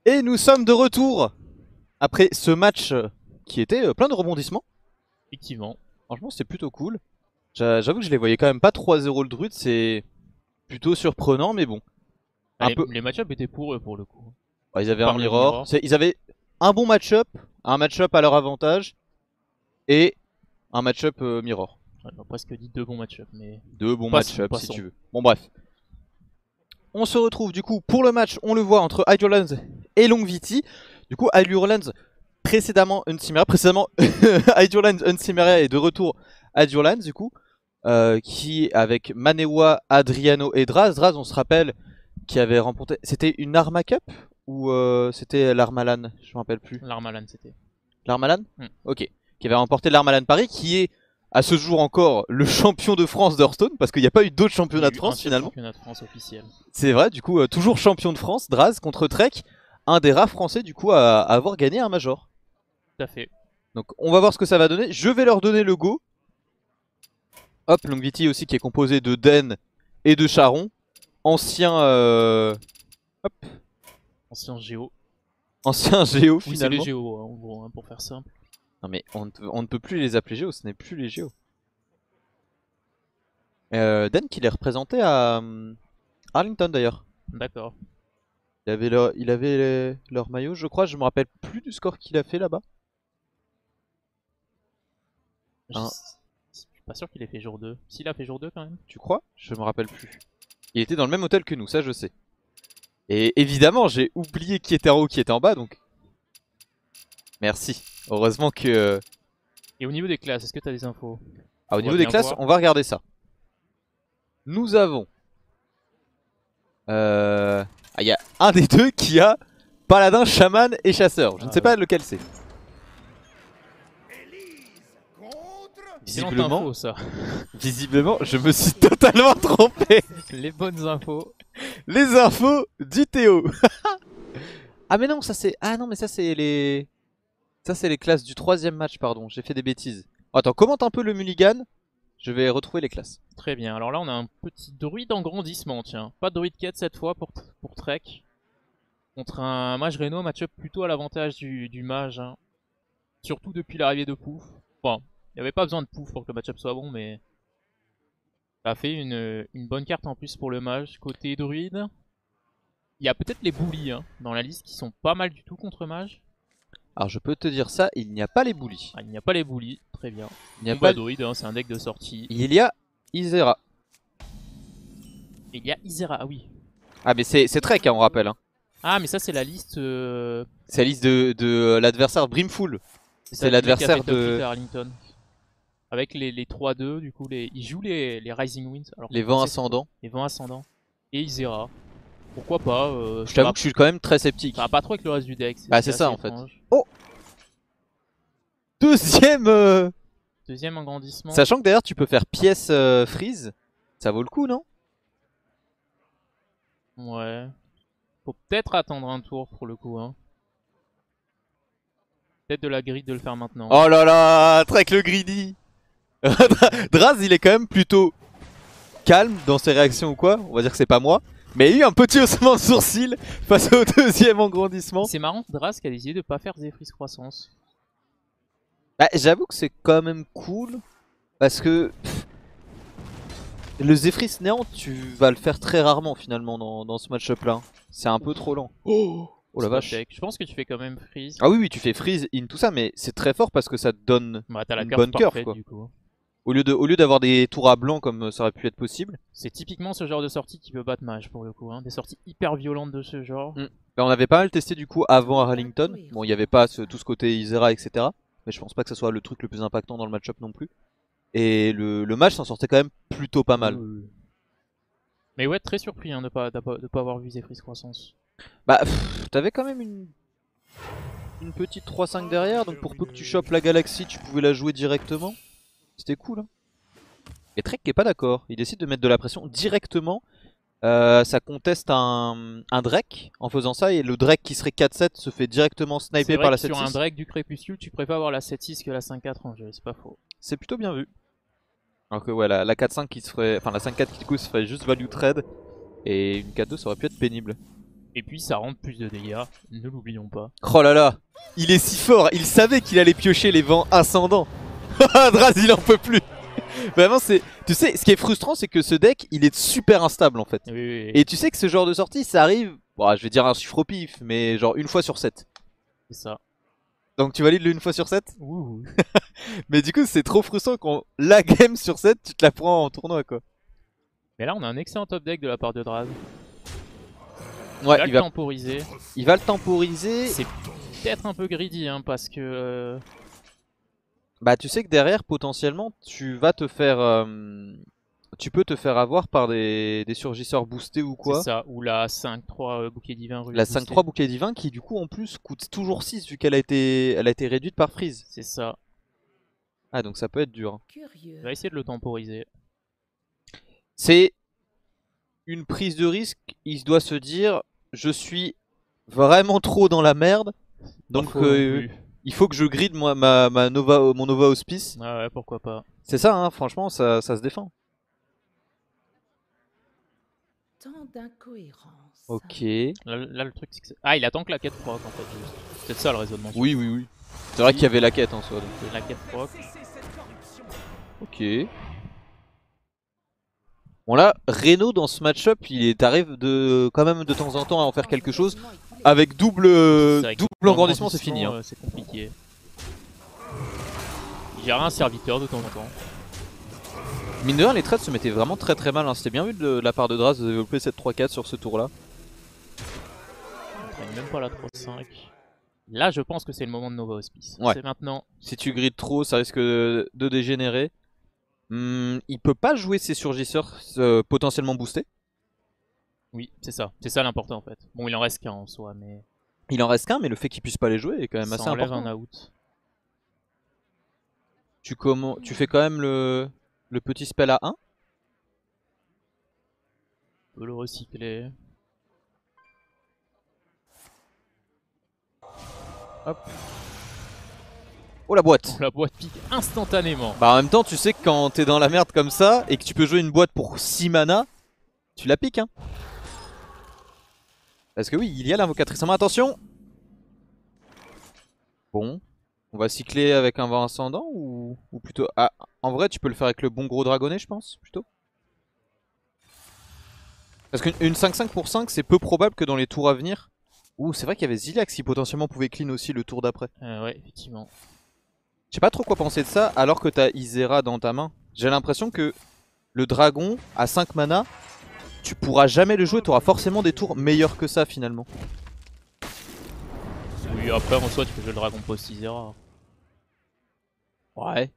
Et nous sommes de retour après ce match qui était plein de rebondissements. Effectivement. Franchement, c'était plutôt cool. J'avoue que je les voyais quand même pas 3-0 le Druid, c'est plutôt surprenant, mais bon. Un Allez, peu. les match-up étaient pour eux pour le coup. Ouais, ils avaient un Par le mirror. mirror. Ils avaient un bon match-up, un match-up à leur avantage, et un match-up mirror. On a presque dit deux bons match-up, mais Deux bons passons, match-up si passons. tu veux. Bon, bref. On se retrouve du coup pour le match, on le voit, entre Hydrolands et Longviti. Du coup, Hydrolands précédemment Uncimeria, Hydrolands, Uncimeria est de retour à Hydrolands du coup, qui avec Manewa, Adriano et Draz. Draz, on se rappelle, qui avait remporté. C'était une Arma Cup ou c'était l'Armalan? Je me rappelle plus. L'Armalan c'était. L'Armalan Hmm. Ok. Qui avait remporté l'Armalan Paris, qui est à ce jour encore le champion de France d'Hearthstone, parce qu'il n'y a pas eu d'autres championnats de France finalement. Championnat de France officiel. C'est vrai, du coup, toujours champion de France, Draz contre Trek, un des rares français du coup à avoir gagné un major. Tout à fait. Donc on va voir ce que ça va donner. Je vais leur donner le go. Hop, Longviti aussi qui est composé de Den et de Charon. Ancien hop, Ancien Géo. ancien Géo Oui, c'est les finalement. Géo en gros, pour faire simple. Non mais on ne peut plus les appeler Géo, ce n'est plus les Géo. Den qui les représentait à Arlington d'ailleurs. D'accord. Il avait leur maillot, je crois, je me rappelle plus du score qu'il a fait là-bas. Je Hein, suis pas sûr qu'il ait fait jour 2. S'il a fait jour 2 quand même. tu crois? Je me rappelle plus. Il était dans le même hôtel que nous, ça je sais. Et évidemment, j'ai oublié qui était en haut, qui était en bas, donc merci. Heureusement que... Et au niveau des classes, est-ce que tu as des infos? Ah, au On va niveau des bien classes, voir. on va regarder ça. Nous avons... Ah, il y a un des deux qui a paladin, chaman et chasseur. Je ne sais pas lequel c'est. Excellente Visiblement, info ça. visiblement, je me suis totalement trompé. Les bonnes infos. Les infos du Théo. Ah mais non, ça c'est... Ah non, mais ça c'est les... Ça c'est les classes du troisième match, pardon. J'ai fait des bêtises. Attends, commente un peu le mulligan. Je vais retrouver les classes. Très bien. Alors là, on a un petit druide en grandissement, tiens. Pas de druide quête cette fois pour Trek. Contre un mage Reno, match-up plutôt à l'avantage du mage. Hein. Surtout depuis l'arrivée de Pouf. Bon, il n'y avait pas besoin de Pouf pour que le match-up soit bon, mais ça a fait une bonne carte en plus pour le mage. Côté druide, il y a peut-être les bullies hein, dans la liste qui sont pas mal du tout contre mage. Alors je peux te dire ça, il n'y a pas les bullies. Ah, il n'y a pas les bullies, très bien. Il n'y a Donc pas... bah, druide, hein, c'est un deck de sortie. Il y a Isera. Et il y a Isera, ah oui. Ah mais c'est Trek, hein, on rappelle. Hein. Ah, mais ça c'est la liste... C'est la liste de l'adversaire Brimful. C'est l'adversaire de... Arlington. Avec les 3-2, du coup, ils jouent les Rising Winds. Alors Les vents ascendants. les vents ascendants. Et Isera. Pourquoi pas Je t'avoue que je suis quand même très sceptique. Ça va pas trop avec le reste du deck. Bah c'est ça en fait. Étrange. Oh, deuxième Deuxième agrandissement. Sachant que d'ailleurs tu peux faire pièce freeze. Ça vaut le coup, non? Ouais. Faut peut-être attendre un tour pour le coup. Hein. Peut-être de la grille de le faire maintenant. Oh là là, Trek le greedy. Draz il est quand même plutôt calme dans ses réactions ou quoi. On va dire que c'est pas moi. Mais il y a eu un petit haussement de sourcil face au deuxième agrandissement. C'est marrant, Drask a décidé de pas faire Zephyrs Croissance. Bah, j'avoue que c'est quand même cool. Parce que le Zephyrs néant, tu vas le faire très rarement finalement dans ce match-up là. C'est un peu trop lent. Oh la vache. Deck. Je pense que tu fais quand même freeze. Ah oui, oui, tu fais freeze in tout ça, mais c'est très fort parce que ça te donne Bah, t'as la une curve bonne curve parfaite, quoi. du coup. Au lieu d'avoir des tours à blanc comme ça aurait pu être possible. C'est typiquement ce genre de sortie qui peut battre mage pour le coup. Hein. Des sorties hyper violentes de ce genre. Bah, on avait pas mal testé du coup avant Arlington. Bon, il n'y avait pas tout ce côté Isera, etc. Mais je pense pas que ça soit le truc le plus impactant dans le match-up non plus. Et le match s'en sortait quand même plutôt pas mal. Mais ouais, très surpris hein, de pas avoir vu Zephyrs Croissance. Bah, t'avais quand même une petite 3-5 derrière, donc pour peu que tu chopes la galaxie, tu pouvais la jouer directement. C'était cool. Hein. Et Trek qui est pas d'accord, il décide de mettre de la pression directement. Ça conteste un Drake en faisant ça, et le Drake qui serait 4-7 se fait directement sniper par la 7-6. Sur un Drake du Crépuscule, tu préfères avoir la 7-6 que la 5-4 en jeu, c'est pas faux. C'est plutôt bien vu. Alors que ouais, la 4-5 qui se ferait. Enfin la 5-4 qui du coup se ferait juste value trade. Et une 4-2 ça aurait pu être pénible. Et puis ça rentre plus de dégâts, ne l'oublions pas. Oh là là, il est si fort, il savait qu'il allait piocher les vents ascendants. Draz il en peut plus. Vraiment c'est... Tu sais, ce qui est frustrant c'est que ce deck il est super instable en fait. Oui, oui, oui. Et tu sais que ce genre de sortie ça arrive, bon, je vais dire un chiffre au pif, mais genre une fois sur 7. C'est ça. Donc tu valides le une fois sur 7. Ouh. Mais du coup c'est trop frustrant quand la game sur 7 tu te la prends en tournoi quoi. Mais là on a un excellent top deck de la part de Draz. Ouais, il va le temporiser. Il va le temporiser. C'est peut-être un peu greedy hein, parce que... Bah tu sais que derrière potentiellement tu vas te faire... tu peux te faire avoir par des surgisseurs boostés ou quoi. C'est ça, ou la 5-3 bouquet divin russe. La 5-3 bouquet divin qui du coup en plus coûte toujours 6 vu qu'elle a été réduite par freeze. C'est ça. Ah donc ça peut être dur. On va essayer de le temporiser. C'est une prise de risque, il doit se dire je suis vraiment trop dans la merde. Donc il faut que je grid moi, mon Nova Auspice. Ah ouais, pourquoi pas. C'est ça hein, franchement ça se défend. Tant d'incohérence. Ok. Là, le truc c'est que... Ah il attend que la quête proc en fait juste. C'est peut-être ça le raisonnement. Oui oui oui. C'est vrai qu'il y avait la quête en soi. Donc, La quête proc. Ok. Bon là, Reno dans ce match-up, il t'arrive de quand même de temps en temps à en faire quelque chose. Avec double engrandissement, c'est fini. Hein. C'est compliqué. Il gère un serviteur de temps en temps. Mine de rien, les trades se mettaient vraiment très mal. Hein. C'était bien vu de la part de Draz de développer cette 3-4 sur ce tour-là. On traîne même pas la 3-5. Là, je pense que c'est le moment de Nova Auspice. Ouais. C'est maintenant. Si tu grides trop, ça risque de dégénérer. Il peut pas jouer ses surgisseurs potentiellement boostés. Oui, c'est ça. C'est ça l'important en fait. Bon, il en reste qu'un en soi, mais. Il en reste qu'un, mais le fait qu'il puisse pas les jouer est quand même ça assez enlève important. un out. Tu fais quand même le petit spell à 1. On peut le recycler. Hop. Oh la boîte. La boîte pique instantanément. Bah en même temps tu sais que quand t'es dans la merde comme ça et que tu peux jouer une boîte pour 6 mana, tu la piques hein. Parce que oui, il y a l'invocatrice en main, attention. Bon, on va cycler avec un vent ascendant ou plutôt... Ah, en vrai tu peux le faire avec le bon gros dragonnet je pense, plutôt. Parce qu'une 5-5 pour 5 c'est peu probable que dans les tours à venir... Ouh c'est vrai qu'il y avait Zilax qui potentiellement pouvait clean aussi le tour d'après. Ouais, effectivement. Je sais pas trop quoi penser de ça alors que t'as Isera dans ta main. J'ai l'impression que le dragon à 5 mana, tu pourras jamais le jouer, t'auras forcément des tours meilleurs que ça finalement. Oui, après en soi tu peux jouer le dragon post Isera. Ouais.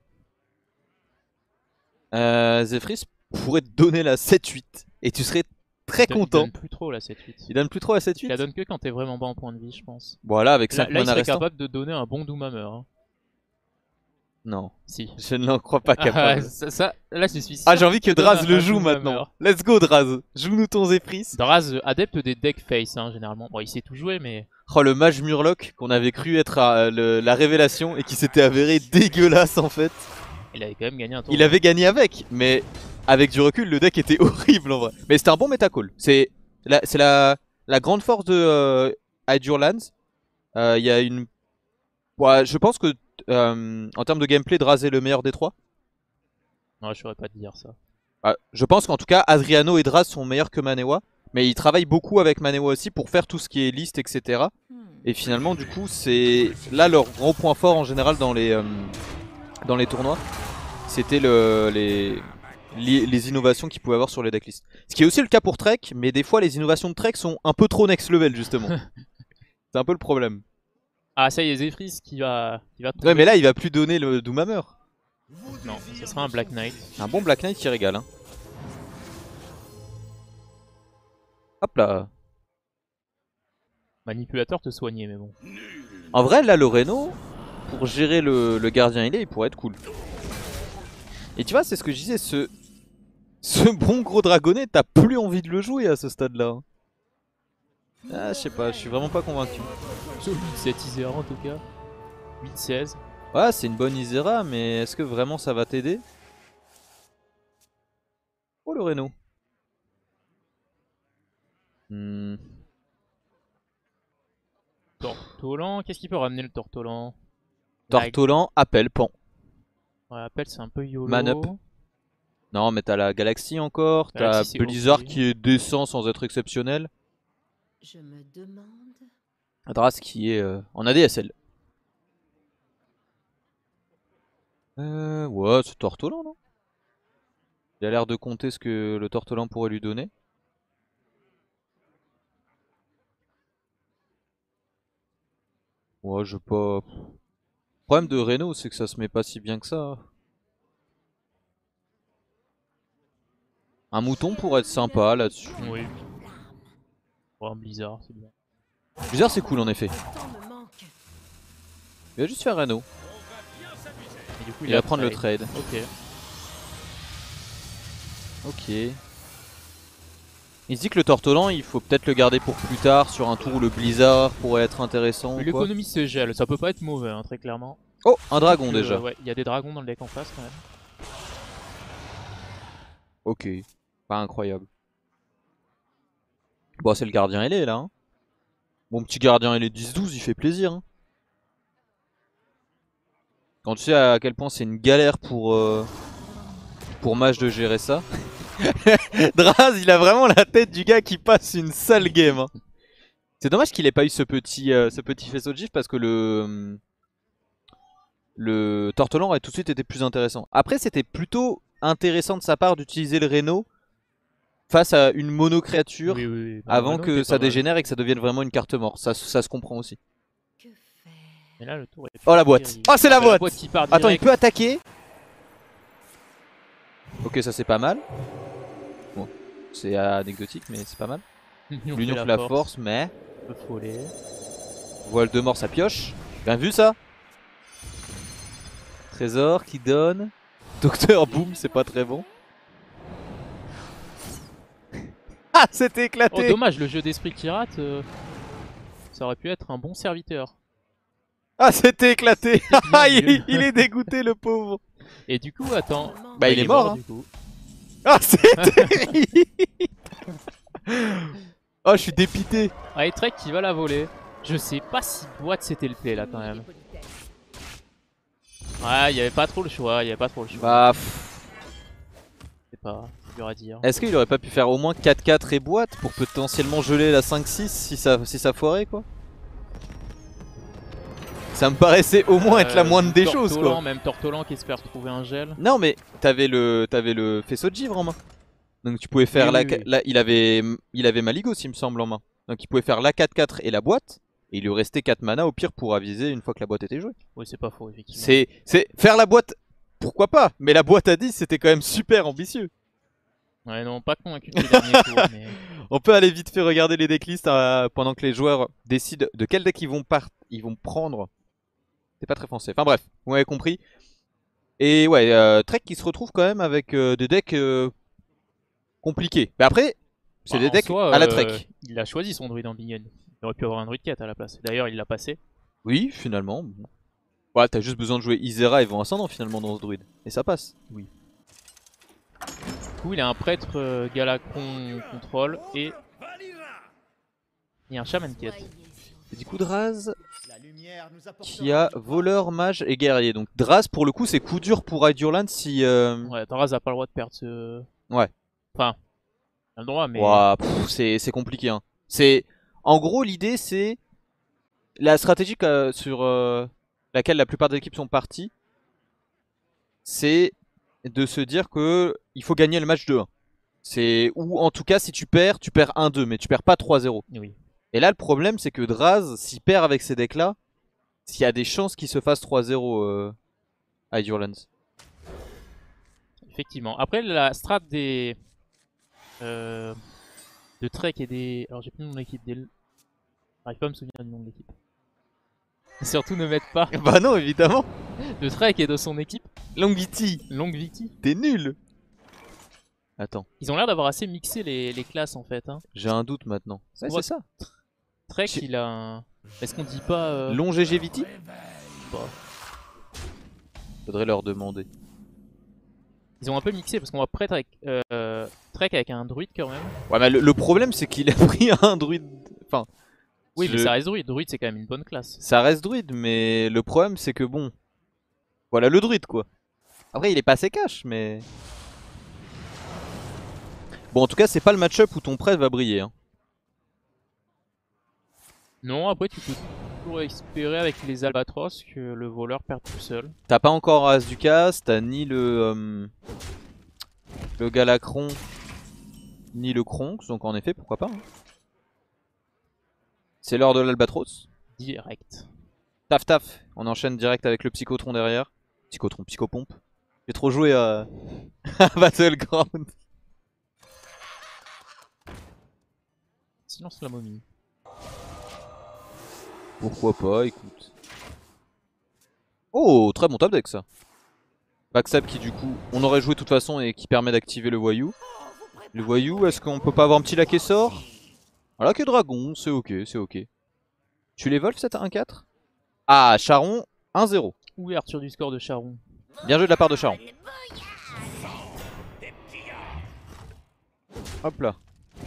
Zephrys pourrait te donner la 7-8 et tu serais très content. Il donne plus trop la 7-8. Il donne plus trop la 7-8. Il la donne que quand t'es vraiment bas en point de vie, je pense. Voilà, avec 5 Là, il mana serait restants. capable de donner un bon Doomhammer. Hein. Non, Si. je ne l'en crois pas capable. Là, je suis sûr. Ah, j'ai envie que Draz donne le un joue Doomhammer. maintenant. Let's go Draz, joue-nous ton Zephrys. Draz, adepte des deck face, hein, généralement. Bon, il sait tout jouer, mais. Oh, le mage Murloc qu'on avait cru être la révélation et qui s'était avéré dégueulasse en fait. Il avait quand même gagné un tour. Il avait gagné avec, mais avec du recul, le deck était horrible en vrai. Mais c'était un bon metacall. C'est la grande force de Hydro Lands. Il y a une. Ouais, je pense que en termes de gameplay, Draz est le meilleur des trois. Non, je saurais pas te dire ça. Je pense qu'en tout cas, Adriano et Draz sont meilleurs que Manewa. Mais ils travaillent beaucoup avec Manewa aussi pour faire tout ce qui est liste, etc. Et finalement, du coup, c'est là leur gros point fort en général dans les tournois. C'était les innovations qu'ils pouvaient avoir sur les decklists. Ce qui est aussi le cas pour Trek, mais des fois les innovations de Trek sont un peu trop next level justement. C'est un peu le problème. Ah, ça y est, Zephrys qui va tomber. Ouais, mais là il va plus donner le Doomhammer. Non, ce sera un Black Knight. Un bon Black Knight qui régale. Hein. Hop là. Manipulateur te soigner, mais bon. En vrai, là, le Reno, pour gérer le gardien il pourrait être cool. Et tu vois, c'est ce que je disais, ce bon gros dragonnet, t'as plus envie de le jouer à ce stade-là. Ah, je sais pas, je suis vraiment pas convaincu. 8-7 Isera en tout cas. 8-16. Ouais, c'est une bonne Isera, mais est-ce que vraiment ça va t'aider? Oh, le Reno. Tortolan, qu'est-ce qu'il peut ramener le Tortolan? Tortolan, appel, pan. Ouais, appel c'est un peu YOLO. Man up. Non, mais t'as la Galaxie encore, t'as Galaxie, c'est Blizzard ok. qui est décent sans être exceptionnel. Je me demande. Dras qui est en ADSL. Ouais, c'est Tortolan, non? Il a l'air de compter ce que le Tortolan pourrait lui donner. Ouais, je pas. Le problème de Reno, c'est que ça se met pas si bien que ça. Un mouton pourrait être sympa là-dessus. Oui. Ouais, un Blizzard, c'est bien. Blizzard, c'est cool en effet. Le temps me manque. Il va juste faire Reno. Et du coup, Il va prendre le trade. Ok. Ok. Il se dit que le Tortolan, il faut peut-être le garder pour plus tard sur un tour où le Blizzard pourrait être intéressant. Mais ou quoi. l'économie se gèle, ça peut pas être mauvais, hein, très clairement. Oh, un dragon Donc, déjà. Ouais, il y a des dragons dans le deck en face quand même. Ok. Pas incroyable. Bon, c'est le gardien ailé là. Hein. Mon petit gardien ailé 10-12, il fait plaisir. Hein. Quand tu sais à quel point c'est une galère pour Mage de gérer ça. Draz, il a vraiment la tête du gars qui passe une sale game. Hein. C'est dommage qu'il ait pas eu ce petit faisceau de gif parce que le Tortolan aurait tout de suite été plus intéressant. Après, c'était plutôt intéressant de sa part d'utiliser le Reno face à une mono-créature Oui, oui, oui. Bah, avant Mono que était ça pas mal. dégénère et que ça devienne vraiment une carte morte. Ça se comprend aussi. Que faire? Et là, le tour est Oh la boîte. terrible. Oh c'est la boîte. qui part Attends, il direct. peut attaquer. Ok, ça c'est pas mal. Bon, c'est anecdotique mais c'est pas mal. L'union fait la force, mais Le follet. voile de mort ça pioche. Bien vu ça. Trésor qui donne. Docteur Boom, c'est pas très bon. Ah, c'était Oh, éclaté. dommage, le jeu d'esprit qui rate, ça aurait pu être un bon serviteur. Ah, c'était éclaté. bien Ah, nul. il est dégoûté le pauvre. Et du coup, attends. Le manque. Bah, il est mort. Hein. Du coup. Ah, c'est terrible. Oh, je suis dépité. Ah, et Trek qui va la voler. Je sais pas si boîte c'était le play là quand même. Ouais, il y avait pas trop le choix, Bah, C'est pas dur à dire. est-ce qu'il aurait pas pu faire au moins 4-4 et boîte pour potentiellement geler la 5-6 si ça foirait quoi? Ça me paraissait au moins être la moindre des choses Tortolan, quoi. même Tortolan qui espère trouver un gel. Non mais t'avais le faisceau de givre en main. Donc tu pouvais faire Oui, oui, oui. il avait Maligos il me semble en main. Donc il pouvait faire la 4-4 et la boîte. Et il lui restait 4 mana au pire pour aviser une fois que la boîte était jouée. Oui, c'est pas faux, effectivement. C'est faire la boîte, pourquoi pas. Mais la boîte à 10 c'était quand même super ambitieux. Ouais, non, pas convaincu de ces derniers tours, mais... On peut aller vite fait regarder les decklists pendant que les joueurs décident de quel deck ils vont prendre. C'est pas très français. Enfin bref, vous m'avez compris. Et ouais, Trek qui se retrouve quand même avec des decks compliqués. Mais après, c'est Bah, des en decks soi, à la Trek. Il a choisi son druide en Bingen. Il aurait pu avoir un druide 4 à la place. D'ailleurs, il l'a passé. Oui, finalement. Bon. Ouais, t'as juste besoin de jouer Isera et Vent Ascendant finalement dans ce druide. Et ça passe. Du coup, il a un prêtre Galacron contrôle et... Il y a un Shaman quête. Et du coup, Draz qui a voleur, mage et guerrier. Donc Draz pour le coup c'est coup dur pour Hydurland si... Ouais, Taraz a pas le droit de perdre ce... Ouais. Enfin, il a le droit, mais... Ouah, c'est compliqué. Hein. En gros, l'idée c'est la stratégie sur laquelle la plupart des équipes sont parties. C'est de se dire que il faut gagner le match 2-1. Ou en tout cas, si tu perds 1-2, mais tu perds pas 3-0. Oui. Et là, le problème, c'est que Draz, s'il perd avec ces decks-là, s'il y a des chances qu'il se fasse 3-0 à Hydurlands. Effectivement. Après, la strat des... de Trek et des... Alors, j'ai plus le nom de l'équipe. J'arrive pas à me souvenir du nom de l'équipe. Surtout ne mettre pas Bah non, évidemment. de Trek et de son équipe. Longviti, Longue Vicky. t'es nul. Attends, Ils ont l'air d'avoir assez mixé les classes en fait. Hein. j'ai un doute maintenant. Ouais, Ouais. c'est ça. Trek, Chi- il a un... Est-ce qu'on dit pas... Longevity. Bah, Faudrait leur demander. ils ont un peu mixé parce qu'on va prêtre avec... Trek avec un druide quand même. Ouais, mais le problème, c'est qu'il a pris un druide. Enfin, Oui, mais Je- ça reste druide. Druide, c'est quand même une bonne classe. Ça reste druide, mais le problème c'est que bon, voilà le druide quoi. Après il est pas assez cash, mais bon en tout cas c'est pas le match-up où ton prêtre va briller. Hein. Non, après, tu peux toujours espérer avec les albatros que le voleur perde tout seul. T'as pas encore As du Casse, t'as ni le Galacron, ni le Kronx, donc en effet pourquoi pas. Hein. C'est l'heure de l'Albatros. Direct. Taf taf, on enchaîne direct avec le Psychotron derrière. Psychotron, Psychopompe. J'ai trop joué à à Battleground. Silence la momie. Pourquoi pas, écoute. Oh, très bon top deck ça. Backstab qui du coup, on aurait joué de toute façon et qui permet d'activer le voyou. Le voyou, est-ce qu'on peut pas avoir un petit laquais sort? Un laquais dragon, c'est ok, c'est ok. Tu les voles cette 1-4? Ah, Charon, 1-0. Ouverture du score de Charon. Bien joué de la part de Charon. Hop là.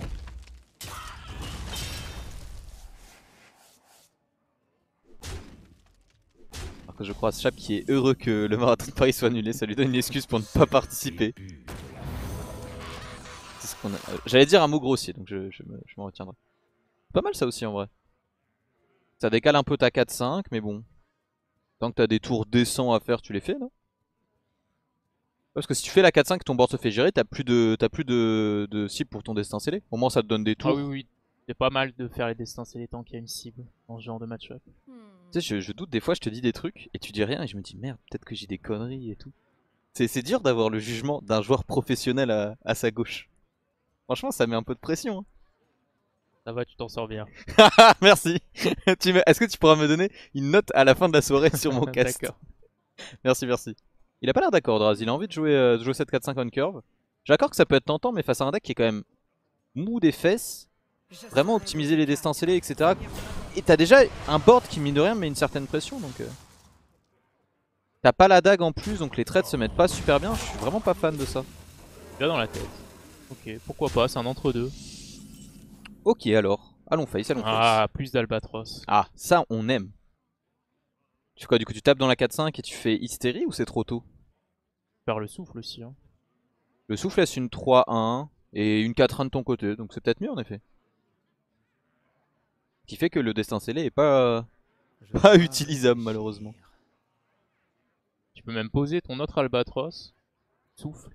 Alors que je croise Chap qui est heureux que le marathon de Paris soit annulé, ça lui donne une excuse pour ne pas participer. C'est ce qu'on a... J'allais dire un mot grossier, donc je m'en retiendrai. Pas mal ça aussi en vrai. Ça décale un peu ta 4-5, mais bon. Tant que t'as des tours décents à faire, tu les fais, non? Parce que si tu fais la 4-5, ton board se fait gérer, t'as plus de cible pour ton destin scellé. Au moins ça te donne des tours. Ah oui, oui. C'est pas mal de faire les destins scellés tant qu'il y a une cible dans ce genre de match-up. Tu sais, je doute des fois, je te dis des trucs et tu dis rien et je me dis merde, peut-être que j'ai des conneries et tout. C'est dur d'avoir le jugement d'un joueur professionnel à sa gauche. Franchement, ça met un peu de pression. Hein. Ça va, tu t'en sors bien. Ah, merci. Est-ce que tu pourras me donner une note à la fin de la soirée sur mon cast? D'accord. Merci, merci. Il a pas l'air d'accord, Draz. Il a envie de jouer cette 4-5 on curve. J'ai d'accord que ça peut être tentant, mais face à un deck qui est quand même mou des fesses, vraiment optimiser les destins scellés, etc. Et t'as déjà un board qui, mine de rien, met une certaine pression. Donc, t'as pas la dague en plus, donc les trades se mettent pas super bien. Je suis vraiment pas fan de ça. Bien dans la tête. Ok, pourquoi pas, c'est un entre-deux. Ok, alors. Allons face, allons face. Ah, plus d'albatros. Ah, ça, on aime. Tu fais quoi, du coup, tu tapes dans la 4-5 et tu fais hystérie ou c'est trop tôt? Faire le souffle aussi. Hein. Le souffle laisse une 3-1 et une 4-1 de ton côté, donc c'est peut-être mieux en effet. Ce qui fait que le destin scellé est pas utilisable malheureusement. Tu peux même poser ton autre albatros. Souffle.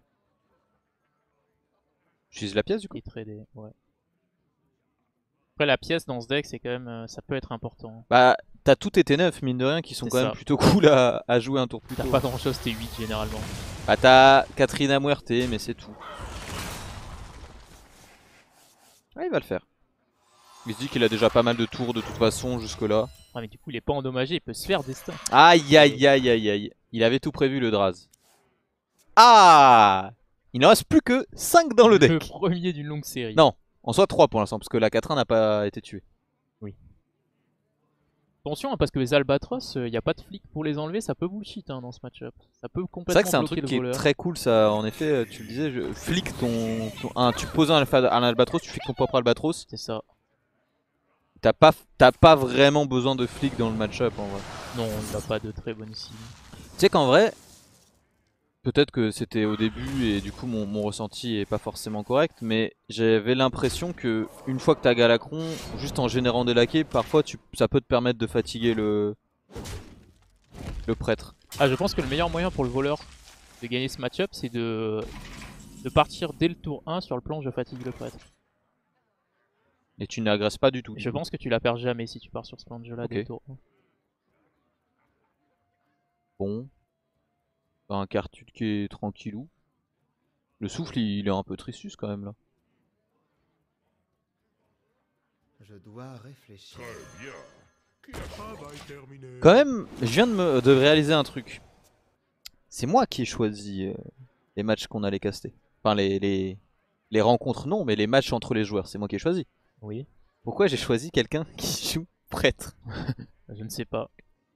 J'utilise la pièce du coup. Et trader. Ouais. Après, la pièce dans ce deck, c'est quand même. Ça peut être important. Bah, t'as tous tes T9 mine de rien qui sont C'est quand ça. même plutôt cool à jouer un tour plus T'as tôt. pas grand chose, t'es 8 généralement. Bah, t'as Katrina Muerte, mais c'est tout. Ah, il va le faire. Il se dit qu'il a déjà pas mal de tours de toute façon jusque là. Ouais, mais du coup, il est pas endommagé, il peut se faire destin. Aïe aïe aïe aïe aïe. Il avait tout prévu le Draz. Ah, il ne reste plus que 5 dans le Le deck. premier d'une longue série. Non, en soit 3 pour l'instant, parce que la 4-1 n'a pas été tuée. Attention, hein, parce que les albatros, il n'y a pas de flic pour les enlever, ça peut bullshit hein, dans ce match-up. Ça peut C'est complètement vrai que c'est un bloquer truc le qui est voleur. très cool ça, en effet, tu le disais, flic tu poses un albatros, tu fliques ton propre albatros, C'est ça. t'as pas vraiment besoin de flic dans le match-up en vrai. Non, il n'a pas de très bonne cible. Tu sais qu'en vrai, peut-être que c'était au début et du coup mon ressenti est pas forcément correct, mais j'avais l'impression que une fois que t'as Galacron, juste en générant des laquais, parfois ça peut te permettre de fatiguer le prêtre. Ah, je pense que le meilleur moyen pour le voleur de gagner ce match-up, c'est de partir dès le tour 1 sur le plan je fatigue le prêtre. Et tu n'agresses pas du tout. Je pense que tu la perds jamais si tu pars sur ce plan de jeu là dès Ok. le tour 1. Bon. Un Cartude qui est tranquillou. Le souffle il est un peu tristus quand même là. Je dois réfléchir. Quand même, je viens de réaliser un truc. C'est moi qui ai choisi les matchs qu'on allait caster. Enfin les rencontres non, mais les matchs entre les joueurs, c'est moi qui ai choisi. Oui. Pourquoi j'ai choisi quelqu'un qui joue prêtre? Je ne sais pas.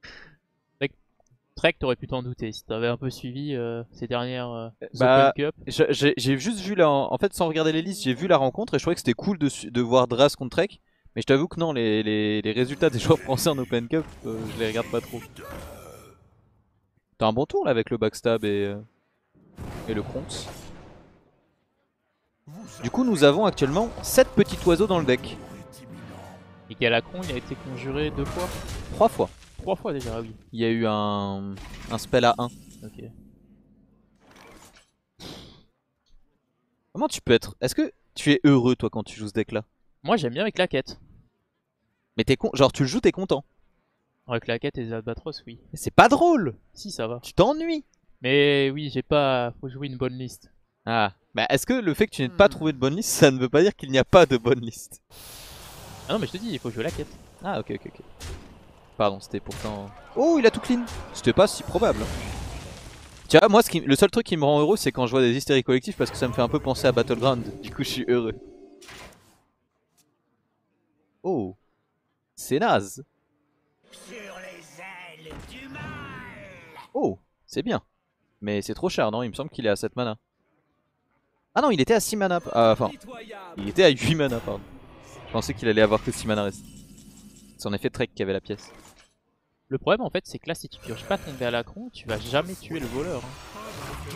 Trek, t'aurais pu t'en douter si t'avais un peu suivi ces dernières Bah, Open Cup. J'ai juste vu en fait sans regarder les listes, j'ai vu la rencontre et je trouvais que c'était cool de voir Draz contre Trek. Mais je t'avoue que non, les résultats des joueurs français en Open Cup, je les regarde pas trop. T'as un bon tour là avec le backstab et le Kronz. Du coup, nous avons actuellement 7 petits oiseaux dans le deck. Et Galacron, il a été conjuré 2 fois. 3 fois. 3 fois déjà, ah oui. Il y a eu un spell à 1. Ok. Comment tu peux être... Est-ce que tu es heureux toi quand tu joues ce deck là? Moi j'aime bien avec la quête. Mais genre tu le joues, t'es content. Avec la quête et les albatros, oui. Mais c'est pas drôle. Si, ça va. Tu t'ennuies. Mais oui, j'ai pas. Faut jouer une bonne liste. Ah. Bah est-ce que le fait que tu n'aies pas trouvé de bonne liste, ça ne veut pas dire qu'il n'y a pas de bonne liste? Ah non, mais je te dis, il faut jouer la quête. Ah ok. Pardon, c'était pourtant... Oh, il a tout clean. C'était pas si probable. Tu vois, moi, le seul truc qui me rend heureux, c'est quand je vois des hystéries collectives parce que ça me fait un peu penser à Battleground. Du coup, je suis heureux. Oh, c'est naze. Oh, c'est bien. Mais c'est trop cher, non? Il me semble qu'il est à 7 mana. Ah non, il était à 6 mana. Enfin, il était à 8 mana, pardon. Je pensais qu'il allait avoir que 6 mana reste. C'est en effet Trek qui avait la pièce. Le problème en fait, c'est que là, si tu pioches pas ton Galacron, tu vas jamais tuer le voleur. Hein.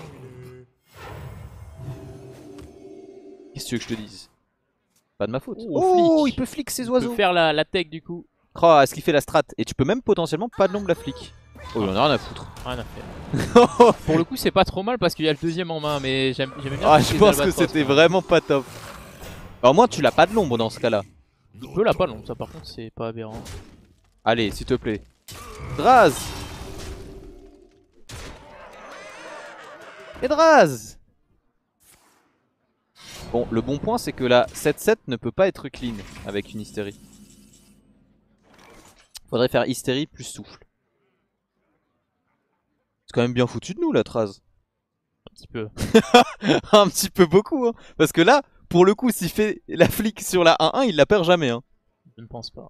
Qu'est-ce que tu veux que je te dise? Pas de ma faute. Oh, il peut flic ses Tu peux oiseaux. faire la tech du coup. Oh, est-ce qu'il fait la strat? Et tu peux même potentiellement pas de l'ombre la flic. Oh, il en a rien à foutre. Rien à faire. Pour le coup, c'est pas trop mal parce qu'il y a le deuxième en main, mais j'aimais bien. Ah, fliquer je les pense que albatros, c'était quoi. vraiment pas top. Alors, au moins, tu l'as pas de l'ombre dans ce cas-là. Il peut la pas long, ça par contre, c'est pas aberrant. Allez, s'il te plaît. Draz. Et Draz. Bon, le bon point, c'est que la 7-7 ne peut pas être clean avec une hystérie. Faudrait faire hystérie plus souffle. C'est quand même bien foutu de nous, la Draz. Un petit peu. Un petit peu beaucoup, hein. Parce que là, pour le coup, s'il fait la flic sur la 1-1, il la perd jamais, hein. Je ne pense pas.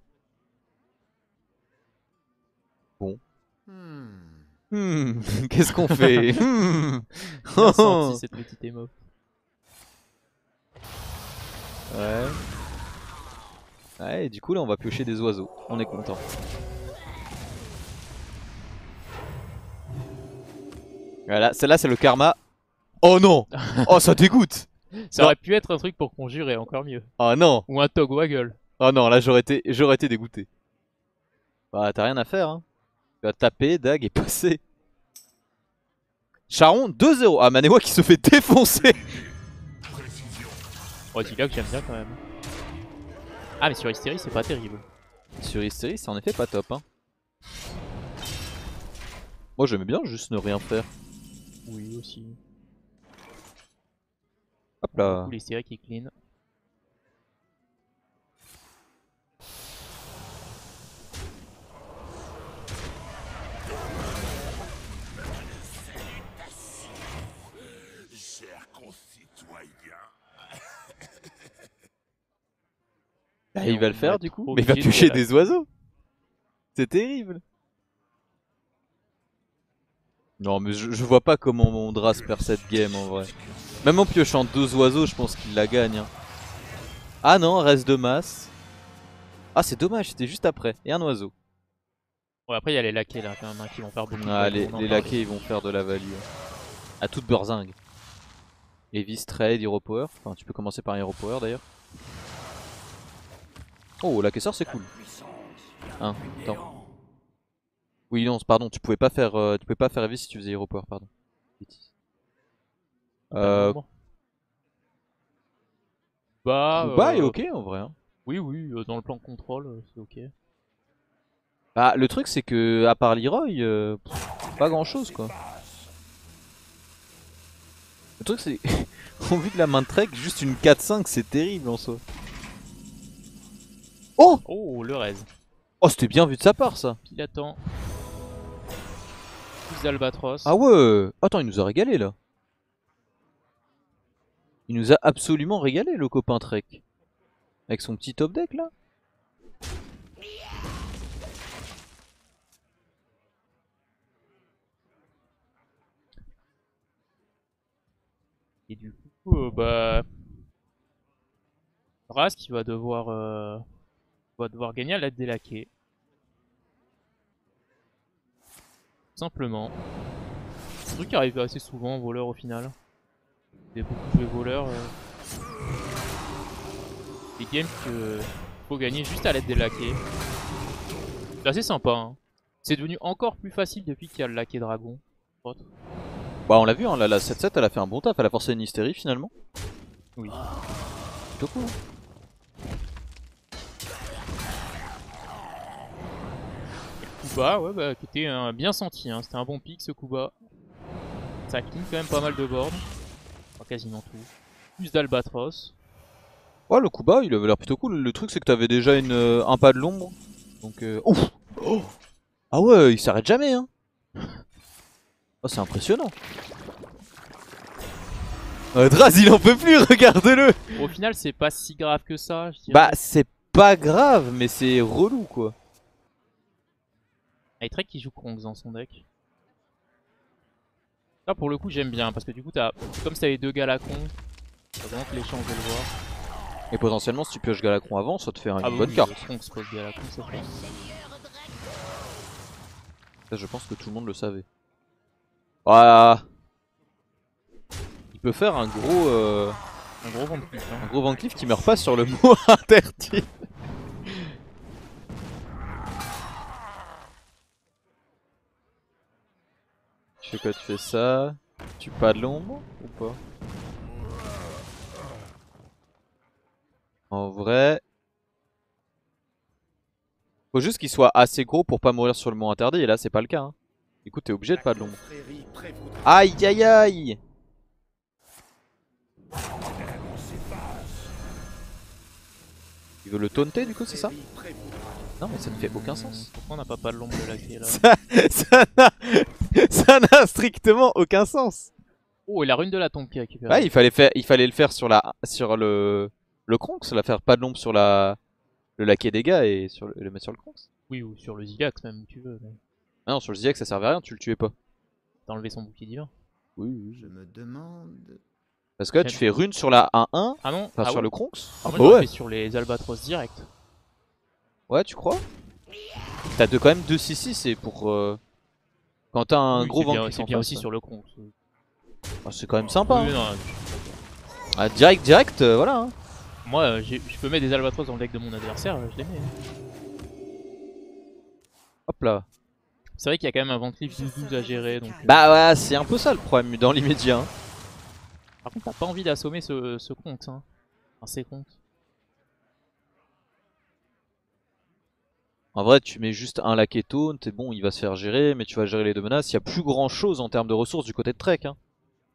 Qu'est-ce qu'on fait? Bien senti cette petite émo. Ouais. Ouais, et du coup là on va piocher des oiseaux, on est content. Voilà, celle-là c'est le karma. Oh non. Oh ça dégoûte. Ça aurait pu être un truc pour conjurer, encore mieux. Oh non. Ou un Togwaggle. Oh non, là j'aurais été dégoûté. Bah t'as rien à faire hein. Tu vas taper, dague et passer. Charon 2-0. Ah Manewa qui se fait défoncer. Oh, dis-là que j'aime bien quand même. Ah, mais sur Hystérie, c'est pas terrible. Sur Hystérie c'est en effet pas top hein. Moi j'aimais bien juste ne rien faire. Oui, aussi. Hop là. Ou l'Hystérie qui est clean. Ah, il va le faire du coup. Mais il va obligé de piocher faire la- des oiseaux. C'est terrible. Non mais je vois pas comment mon Dras perd cette game en vrai. Même en piochant 2 oiseaux je pense qu'il la gagne hein. Ah non, reste de masse. Ah c'est dommage, c'était juste après. Et un oiseau. Ouais, après, il y a les laquais là, quand même, hein, qui vont faire beaucoup de Ah value, les on en laquais parlait. ils vont faire de la value. À toute beurzingue. Evis, trade, hero power. Enfin tu peux commencer par un hero power d'ailleurs. Oh la caisseur c'est cool. Hein, attends. Oui non, pardon, tu pouvais pas faire Evis si tu faisais hero power, pardon. Bêtise. Nombre. Bah, Booba est ok en vrai hein. oui, dans le plan de contrôle, c'est ok. Bah le truc c'est que à part Leroy, pas grand chose quoi. Le truc c'est, au vu de la main de Trek, juste une 4-5 c'est terrible en soi. Oh. Oh, le raise. Oh c'était bien vu de sa part ça. Pile attend. Plus d'Albatros. Ah ouais. Attends il nous a régalé là. Il nous a absolument régalé le copain Trek. Avec son petit top deck là. Et du coup, bah. Ras qui va devoir On va devoir gagner à la délaquer. Tout simplement. C'est un truc qui arrive assez souvent en voleur au final. J'ai beaucoup joué voleur. Des games que faut gagner juste à l'aide des laquais. C'est assez sympa. Hein. C'est devenu encore plus facile depuis qu'il y a le laquais dragon. Autre. Bah on l'a vu, hein, la 7-7 elle a fait un bon taf, elle a forcé une hystérie finalement. Oui. Plutôt cool. Kuba, ouais, bah, qui était bien senti. Hein. C'était un bon pick ce Kuba. Ça clean quand même pas mal de boards. Enfin, quasiment tout. Plus d'Albatros. Ouais, le Kuba il avait l'air plutôt cool. Le truc c'est que t'avais déjà un pas de l'ombre. Donc ouf. Oh. Ah ouais, il s'arrête jamais hein. Oh, c'est impressionnant. Draz il en peut plus, regarde-le. Au final, c'est pas si grave que ça, je dirais. Bah c'est pas grave, mais c'est relou quoi. Trek qui joue Kronx dans son deck. Là pour le coup j'aime bien parce que du coup t'as comme si t'avais deux Galacron, t'as vraiment les chances de le voir. Et potentiellement si tu pioches Galacron avant, ça te fait une Ah bonne oui, carte. Kronx pose Galacron, c'est fait. Ça je pense que tout le monde le savait. Voilà. Il peut faire un gros Van Cleef, hein. un gros Van Cleef qui meurt pas sur le mot interdit. Tu fais quoi? Tu fais ça? Tu pas de l'ombre ou pas? En vrai, faut juste qu'il soit assez gros pour pas mourir sur le mot interdit et là c'est pas le cas. Hein. Du coup t'es obligé de pas de l'ombre. Aïe aïe aïe! Il veut le taunter du coup, c'est ça? Non mais ça ne fait aucun sens. Pourquoi on n'a pas de l'ombre de laquais là? Ça n'a strictement aucun sens. Oh, et la rune de la tombe qui est récupérée. Ouais, il fallait le faire sur le Kronx, la faire pas de l'ombre sur le laquais des gars et le mettre sur le Kronx. Oui, ou sur le Zilax même où tu veux. Mais... Ah non, sur le Ziac ça servait à rien, tu le tuais pas. T'as enlevé son bouclier divin. Oui. Je me demande... Parce que là tu fais rune sur la 1-1, Ah non, enfin sur ouais. le Kronx. Ah, moi, bah je l'ai ouais. fait sur les Albatros direct. Ouais, tu crois? T'as quand même 2 6-6 et pour... Quand t'as un Oui, gros Van c'est Cleef en bien face, aussi sur le Kronx. ah, c'est quand même sympa. Oui, Hein. non, Ah, direct, voilà. Hein. moi, je peux mettre des Albatros dans le deck de mon adversaire, je les mets. Hop là. C'est vrai qu'il y a quand même un Van Cleef 12-12 à gérer. Donc, Bah ouais, c'est un peu ça le problème dans l'immédiat. Hein. par contre, t'as pas envie d'assommer ce Kronx. Hein. Enfin, ces Kronx. En vrai, tu mets juste un laquais taunt, et bon, il va se faire gérer, mais tu vas gérer les deux menaces. Il y a plus grand chose en termes de ressources du côté de Trek. Hein.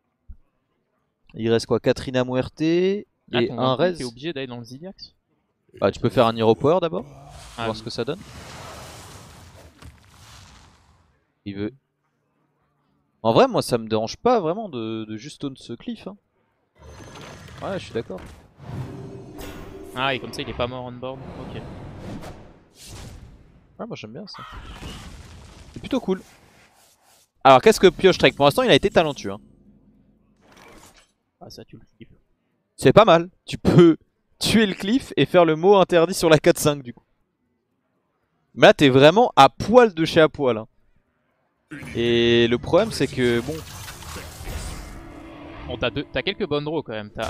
Il reste quoi? Katrina Muerte et un Van Cleef, Rez. t'es obligé d'aller dans le Zilax. Bah, tu peux faire un Hero Power d'abord, Ah, voir oui. ce que ça donne. Il veut. En vrai, moi, ça me dérange pas vraiment de juste taunt ce cliff. Hein. Ouais, je suis d'accord. Ah, et comme ça, il est pas mort on board. Ok. Ouais, moi j'aime bien ça. C'est plutôt cool. Alors, qu'est-ce que pioche Trek? Pour l'instant, il a été talentueux. Hein. Ah, ça, tu le kiffes. C'est pas mal. Tu peux tuer le cliff et faire le mot interdit sur la 4-5 du coup. Mais là, t'es vraiment à poil de chez à poil. Hein. Et le problème, c'est que bon. Bon, t'as quelques bonnes draws quand même. T'as.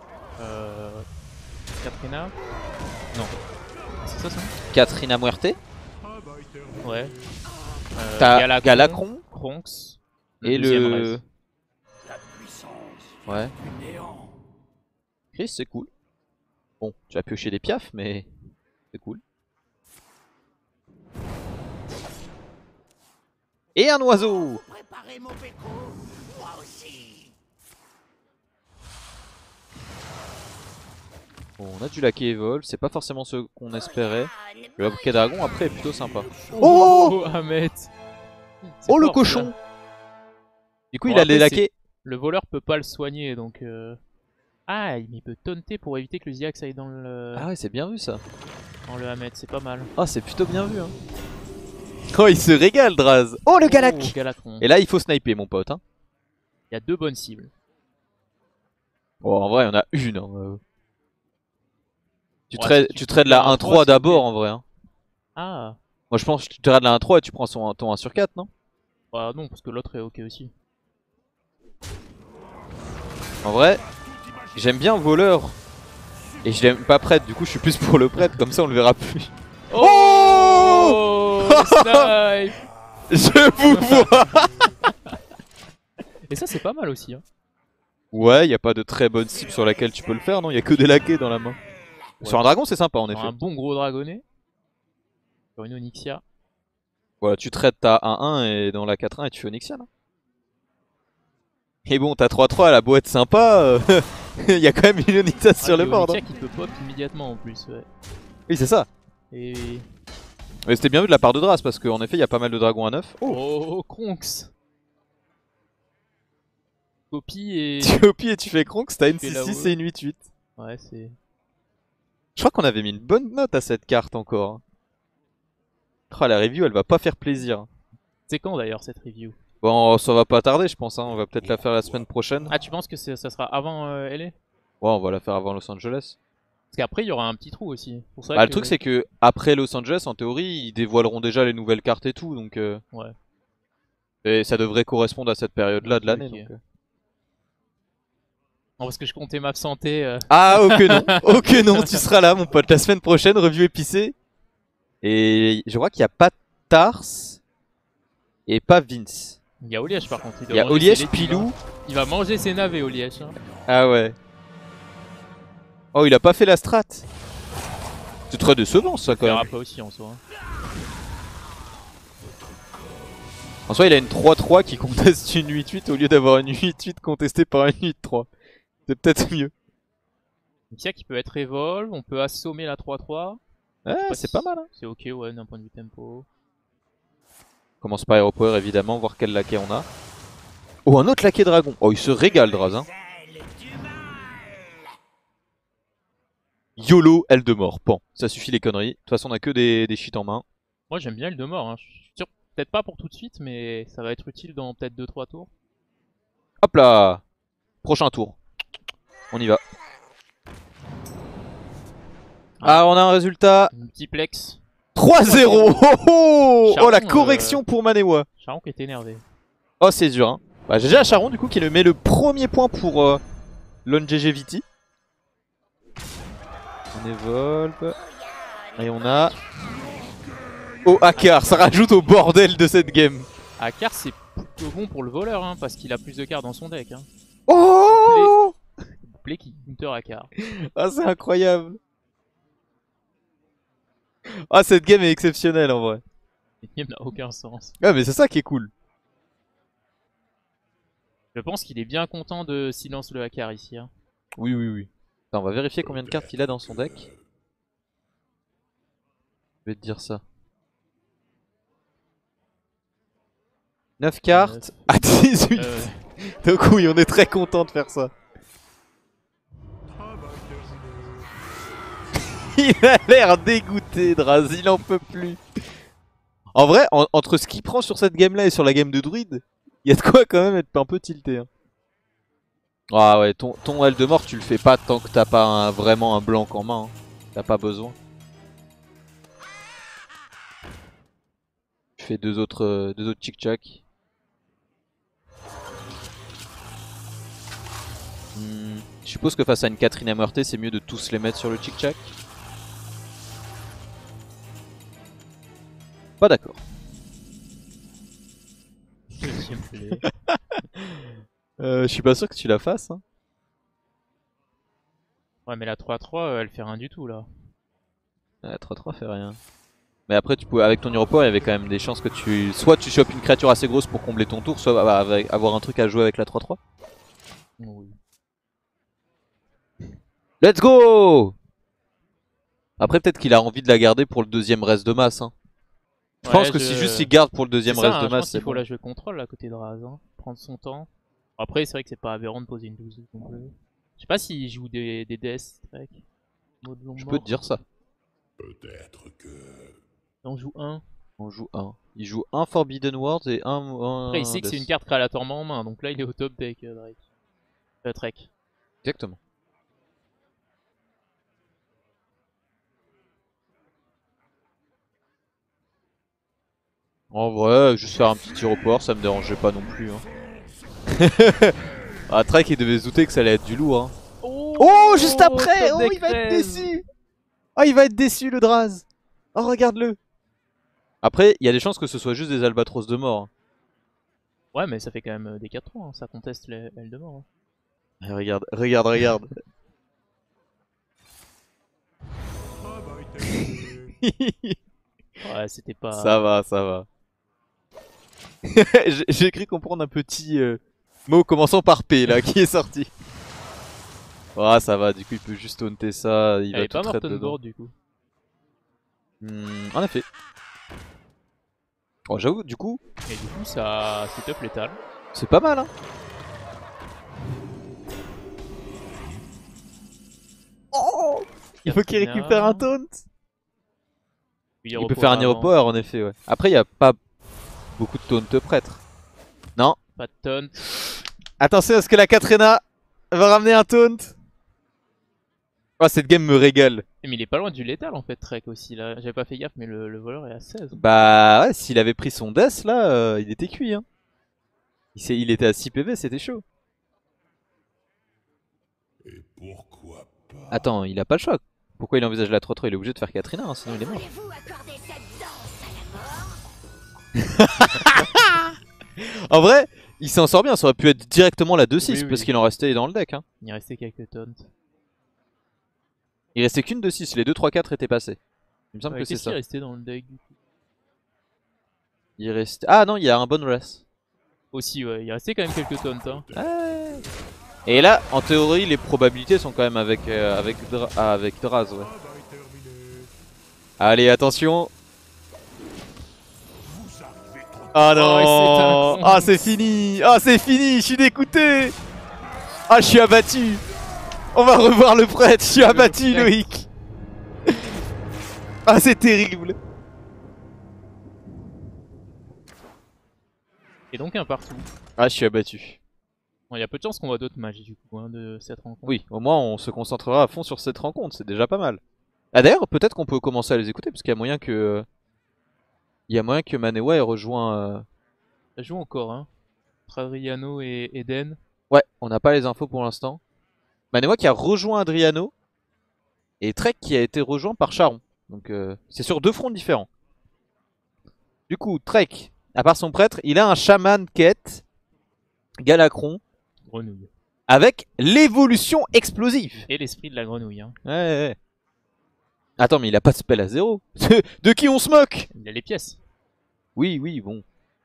Katrina. Non. C'est ça, ça? Katrina Muerte, Ouais. t'as Galacron Kronx. et deuxième le. Rez. Ouais. Chris, c'est cool. Bon, tu vas piocher des piafs, mais c'est cool. Et un oiseau! Bon, on a du laquais evol, c'est pas forcément ce qu'on espérait. Le laquais dragon après est plutôt sympa. Oh, Ahmet. C'est Oh le fort, cochon! celui-là. Du coup, Bon, il a après, des laquais. Le voleur peut pas le soigner donc. Ah, il peut taunter pour éviter que le Ziax aille dans le. Ah ouais, c'est bien vu ça. Dans le Ahmet, c'est pas mal. Ah, c'est plutôt bien vu. Hein. Oh, il se régale, Draz. Oh, le Galac! Oh, Galacron. Et là, il faut sniper, mon pote. Hein. Il y a deux bonnes cibles. Oh, en vrai, il y en a une. Hein. Tu, Ouais, si tu tu trades fais la un 1-3 3, d'abord c'est en vrai. Hein. Ah, Moi je pense que tu trades la 1-3 et tu prends ton 1 sur 4, non? bah non, parce que l'autre est ok aussi. En vrai, j'aime bien voleur. Et je l'aime pas prêtre, du coup je suis plus pour le prêtre, comme ça on le verra plus. Oh, le snipe. Je vous vois. Et ça, c'est pas mal aussi. Hein. Ouais, y a pas de très bonne cible sur laquelle tu peux le faire, non? Y a que des laquais dans la main. Ouais. Sur un dragon c'est sympa en Sur effet. un bon gros dragonnet. Sur une Onyxia. Voilà, tu traites ta 1-1 et dans la 4-1 et tu fais Onyxia là. Et bon, ta 3-3 la boîte sympa, y a quand même une Onyxia sur Ah, le et board. Onyxia Hein. qui peut pop immédiatement en plus. Ouais. Oui, c'est ça. Et. Mais c'était bien vu de la part de Dras parce qu'en effet, y a pas mal de dragons à 9. Oh, Kronx. Copie et. Tu copies et tu fais Kronk, t'as une fais 6-6 la et une 8-8. Ouais, c'est. Je crois qu'on avait mis une bonne note à cette carte encore. Hein. Oh, la review elle va pas faire plaisir. C'est quand d'ailleurs cette review? Bon, ça va pas tarder, je pense. Hein. On va peut-être la faire la semaine prochaine. Ah, tu penses que ça sera avant LA? Ouais, on va la faire avant Los Angeles. Parce qu'après, il y aura un petit trou aussi. Pour ça Bah, que... le truc, c'est que après Los Angeles, en théorie, ils dévoileront déjà les nouvelles cartes et tout. Donc, Ouais. et ça devrait correspondre à cette période-là de Ok, l'année. ok. Donc, Non, parce que je comptais m'absenter. Ah, ok, non. Ok, non, tu seras là, mon pote. La semaine prochaine, review épicée. Et je crois qu'il y a pas Tars et pas Vince. Il y a Oliège par contre. Il y a manger Oliège, ses légumes, Pilou. hein. Il va manger ses navets, Oliège. Hein. Ah ouais. Oh, il a pas fait la strat. C'est très décevant ça quand Il verra même. pas aussi en soi. Hein. En soi, il a une 3-3 qui conteste une 8-8 au lieu d'avoir une 8-8 contestée par une 8-3. C'est peut-être mieux. Onyxia qui peut être Evolve, on peut assommer la 3-3. Ouais, c'est pas mal. Hein. C'est ok, ouais, d'un point de vue tempo. Commence par Hero Power évidemment, voir quel laquais on a. Oh, un autre laquais dragon. Oh, il se régale, Draz. Hein. YOLO, Eldemort. Bon, ça suffit les conneries. De toute façon, on a que des shit en main. Moi j'aime bien le de mort. Hein. Je suis sûr, peut-être pas pour tout de suite, mais ça va être utile dans peut-être 2-3 tours. Hop là. Prochain tour. On y va. Ah, on a un résultat. Multiplex. 3-0. Oh, oh, Charon, oh la correction pour Manewa. Charon qui est énervé. Oh, c'est dur. Hein. Bah, GG à Charon, du coup, qui met le premier point pour Longevity. On évolve. Et on a... Oh, Akar, ça rajoute au bordel de cette game. Akar c'est plutôt bon pour le voleur, hein, parce qu'il a plus de cartes dans son deck. Hein. Oh Play qui counter Akar. Ah, c'est incroyable. Ah, cette game est exceptionnelle en vrai. Cette game n'a aucun sens. Ah, mais c'est ça qui est cool. Je pense qu'il est bien content de silence le Akar ici. Hein. Oui, oui, oui. Attends, on va vérifier combien de cartes il a dans son deck. Je vais te dire ça. 9 cartes à 18. Donc oui, on est très content de faire ça. Il a l'air dégoûté, Draz, il en peut plus. En vrai, entre ce qu'il prend sur cette game là et sur la game de druide, il y a de quoi quand même être un peu tilté. Hein. Ah ouais, ton Eldemort tu le fais pas tant que t'as pas vraiment un blanc en main. Hein. T'as pas besoin. Tu fais deux autres chick-chack. Je suppose que face à une Catherine Amorté, c'est mieux de tous les mettre sur le chick-chack. Pas d'accord. Je suis pas sûr que tu la fasses. Hein. Ouais, mais la 3-3, elle fait rien du tout là. La 3-3 fait rien. Mais après, tu pouvais, avec ton Hero Power, il y avait quand même des chances que tu... Soit tu chopes une créature assez grosse pour combler ton tour, soit avoir un truc à jouer avec la 3-3. Oui. Let's go! Après, peut-être qu'il a envie de la garder pour le deuxième reste de masse. Hein. Je pense que si juste il garde pour le deuxième reste de masse, c'est il faut bon. la jouer contrôle à côté de Raz. Hein. Prendre son temps. Après, c'est vrai que c'est pas aberrant de poser une 12. Je sais pas s'il joue des DS. Je peux te dire ça. Peut-être que... On joue un. On joue un. Il joue un Forbidden Worlds et un... Après, il sait que c'est une carte créatorment en main. Donc là, il est au top deck, Drake. Trek. Exactement. En vrai, juste faire un petit tir au power, ça me dérangeait pas non plus. Hein. Ah, Trek, il devait se douter que ça allait être du lourd. Hein. Oh, juste après! top Oh, il va être d'écrèse. déçu! Oh, il va être déçu, le Draz! Oh, regarde-le! Après, il y a des chances que ce soit juste des albatros de mort. Hein. Ouais, mais ça fait quand même des 4-3, hein. Ça conteste les L de mort. Hein. Et regarde, regarde, regarde. Ouais, c'était pas. Ça va, ça va. J'ai cru comprendre un petit mot commençant par P là qui est sorti. Ah, ça va, du coup il peut juste taunter ça, il Elle va est tout pas traiter morte on dedans. board du coup. En effet. Oh, j'avoue, du coup, Et du coup, ça c'est up létal. c'est pas mal hein. Oh, il faut qu'il récupère un taunt. Il peut faire un hero power en effet, ouais. Après, il y a pas beaucoup de taunt prêtres. Non. Pas de taunt. Attention à ce que la Katrina va ramener un taunt. Oh, cette game me régale. Mais il est pas loin du létal en fait, Trek aussi là. J'avais pas fait gaffe, mais le voleur est à 16. Bah ouais, s'il avait pris son death là, il était cuit hein. Il était à 6 PV, c'était chaud. Et pourquoi pas? Attends, il a pas le choix. Pourquoi il envisage la 3-3? Il est obligé de faire Katrina, hein, sinon il est mort. Voulez-vous accorder cette danse à la mort? En vrai, il s'en sort bien, ça aurait pu être directement la 2-6 Oui, oui. parce qu'il en restait dans le deck. Hein. Il restait quelques taunts. Il restait qu'une 2-6, les 2-3-4 étaient passés. Il me semble que c'est Qu'est-ce qui ça. restait dans le deck du coup? Il restait... Ah non, il y a un bon rest. Aussi, ouais, il restait quand même quelques taunts. Hein. Ouais. Et là, en théorie, les probabilités sont quand même avec Draz, ouais. Allez, attention. Ah non. Ah, c'est fini. Ah, c'est fini. Je suis dégoûté. Ah, je suis abattu. On va revoir le prêtre. Je suis abattu, Loïc. Ah, c'est terrible. Et donc un partout. Ah, je suis abattu. Bon, il y a peu de chances qu'on voit d'autres matchs du coup hein, de cette rencontre. Oui, au moins on se concentrera à fond sur cette rencontre, c'est déjà pas mal. Ah d'ailleurs, peut-être qu'on peut commencer à les écouter parce qu'il y a moyen que Manewa ait rejoint. Ça joue encore, hein. Entre Adriano et Eden. Ouais, on n'a pas les infos pour l'instant. Manewa qui a rejoint Adriano et Trek qui a été rejoint par Charon. Donc c'est sur deux fronts différents. Du coup, Trek, à part son prêtre, il a un chaman quête Galacron Grenouille. avec l'évolution explosive. Et l'esprit de la grenouille. Hein. Ouais. Attends, mais il a pas de spell à 0. De qui on se moque? Il a les pièces. Oui, bon.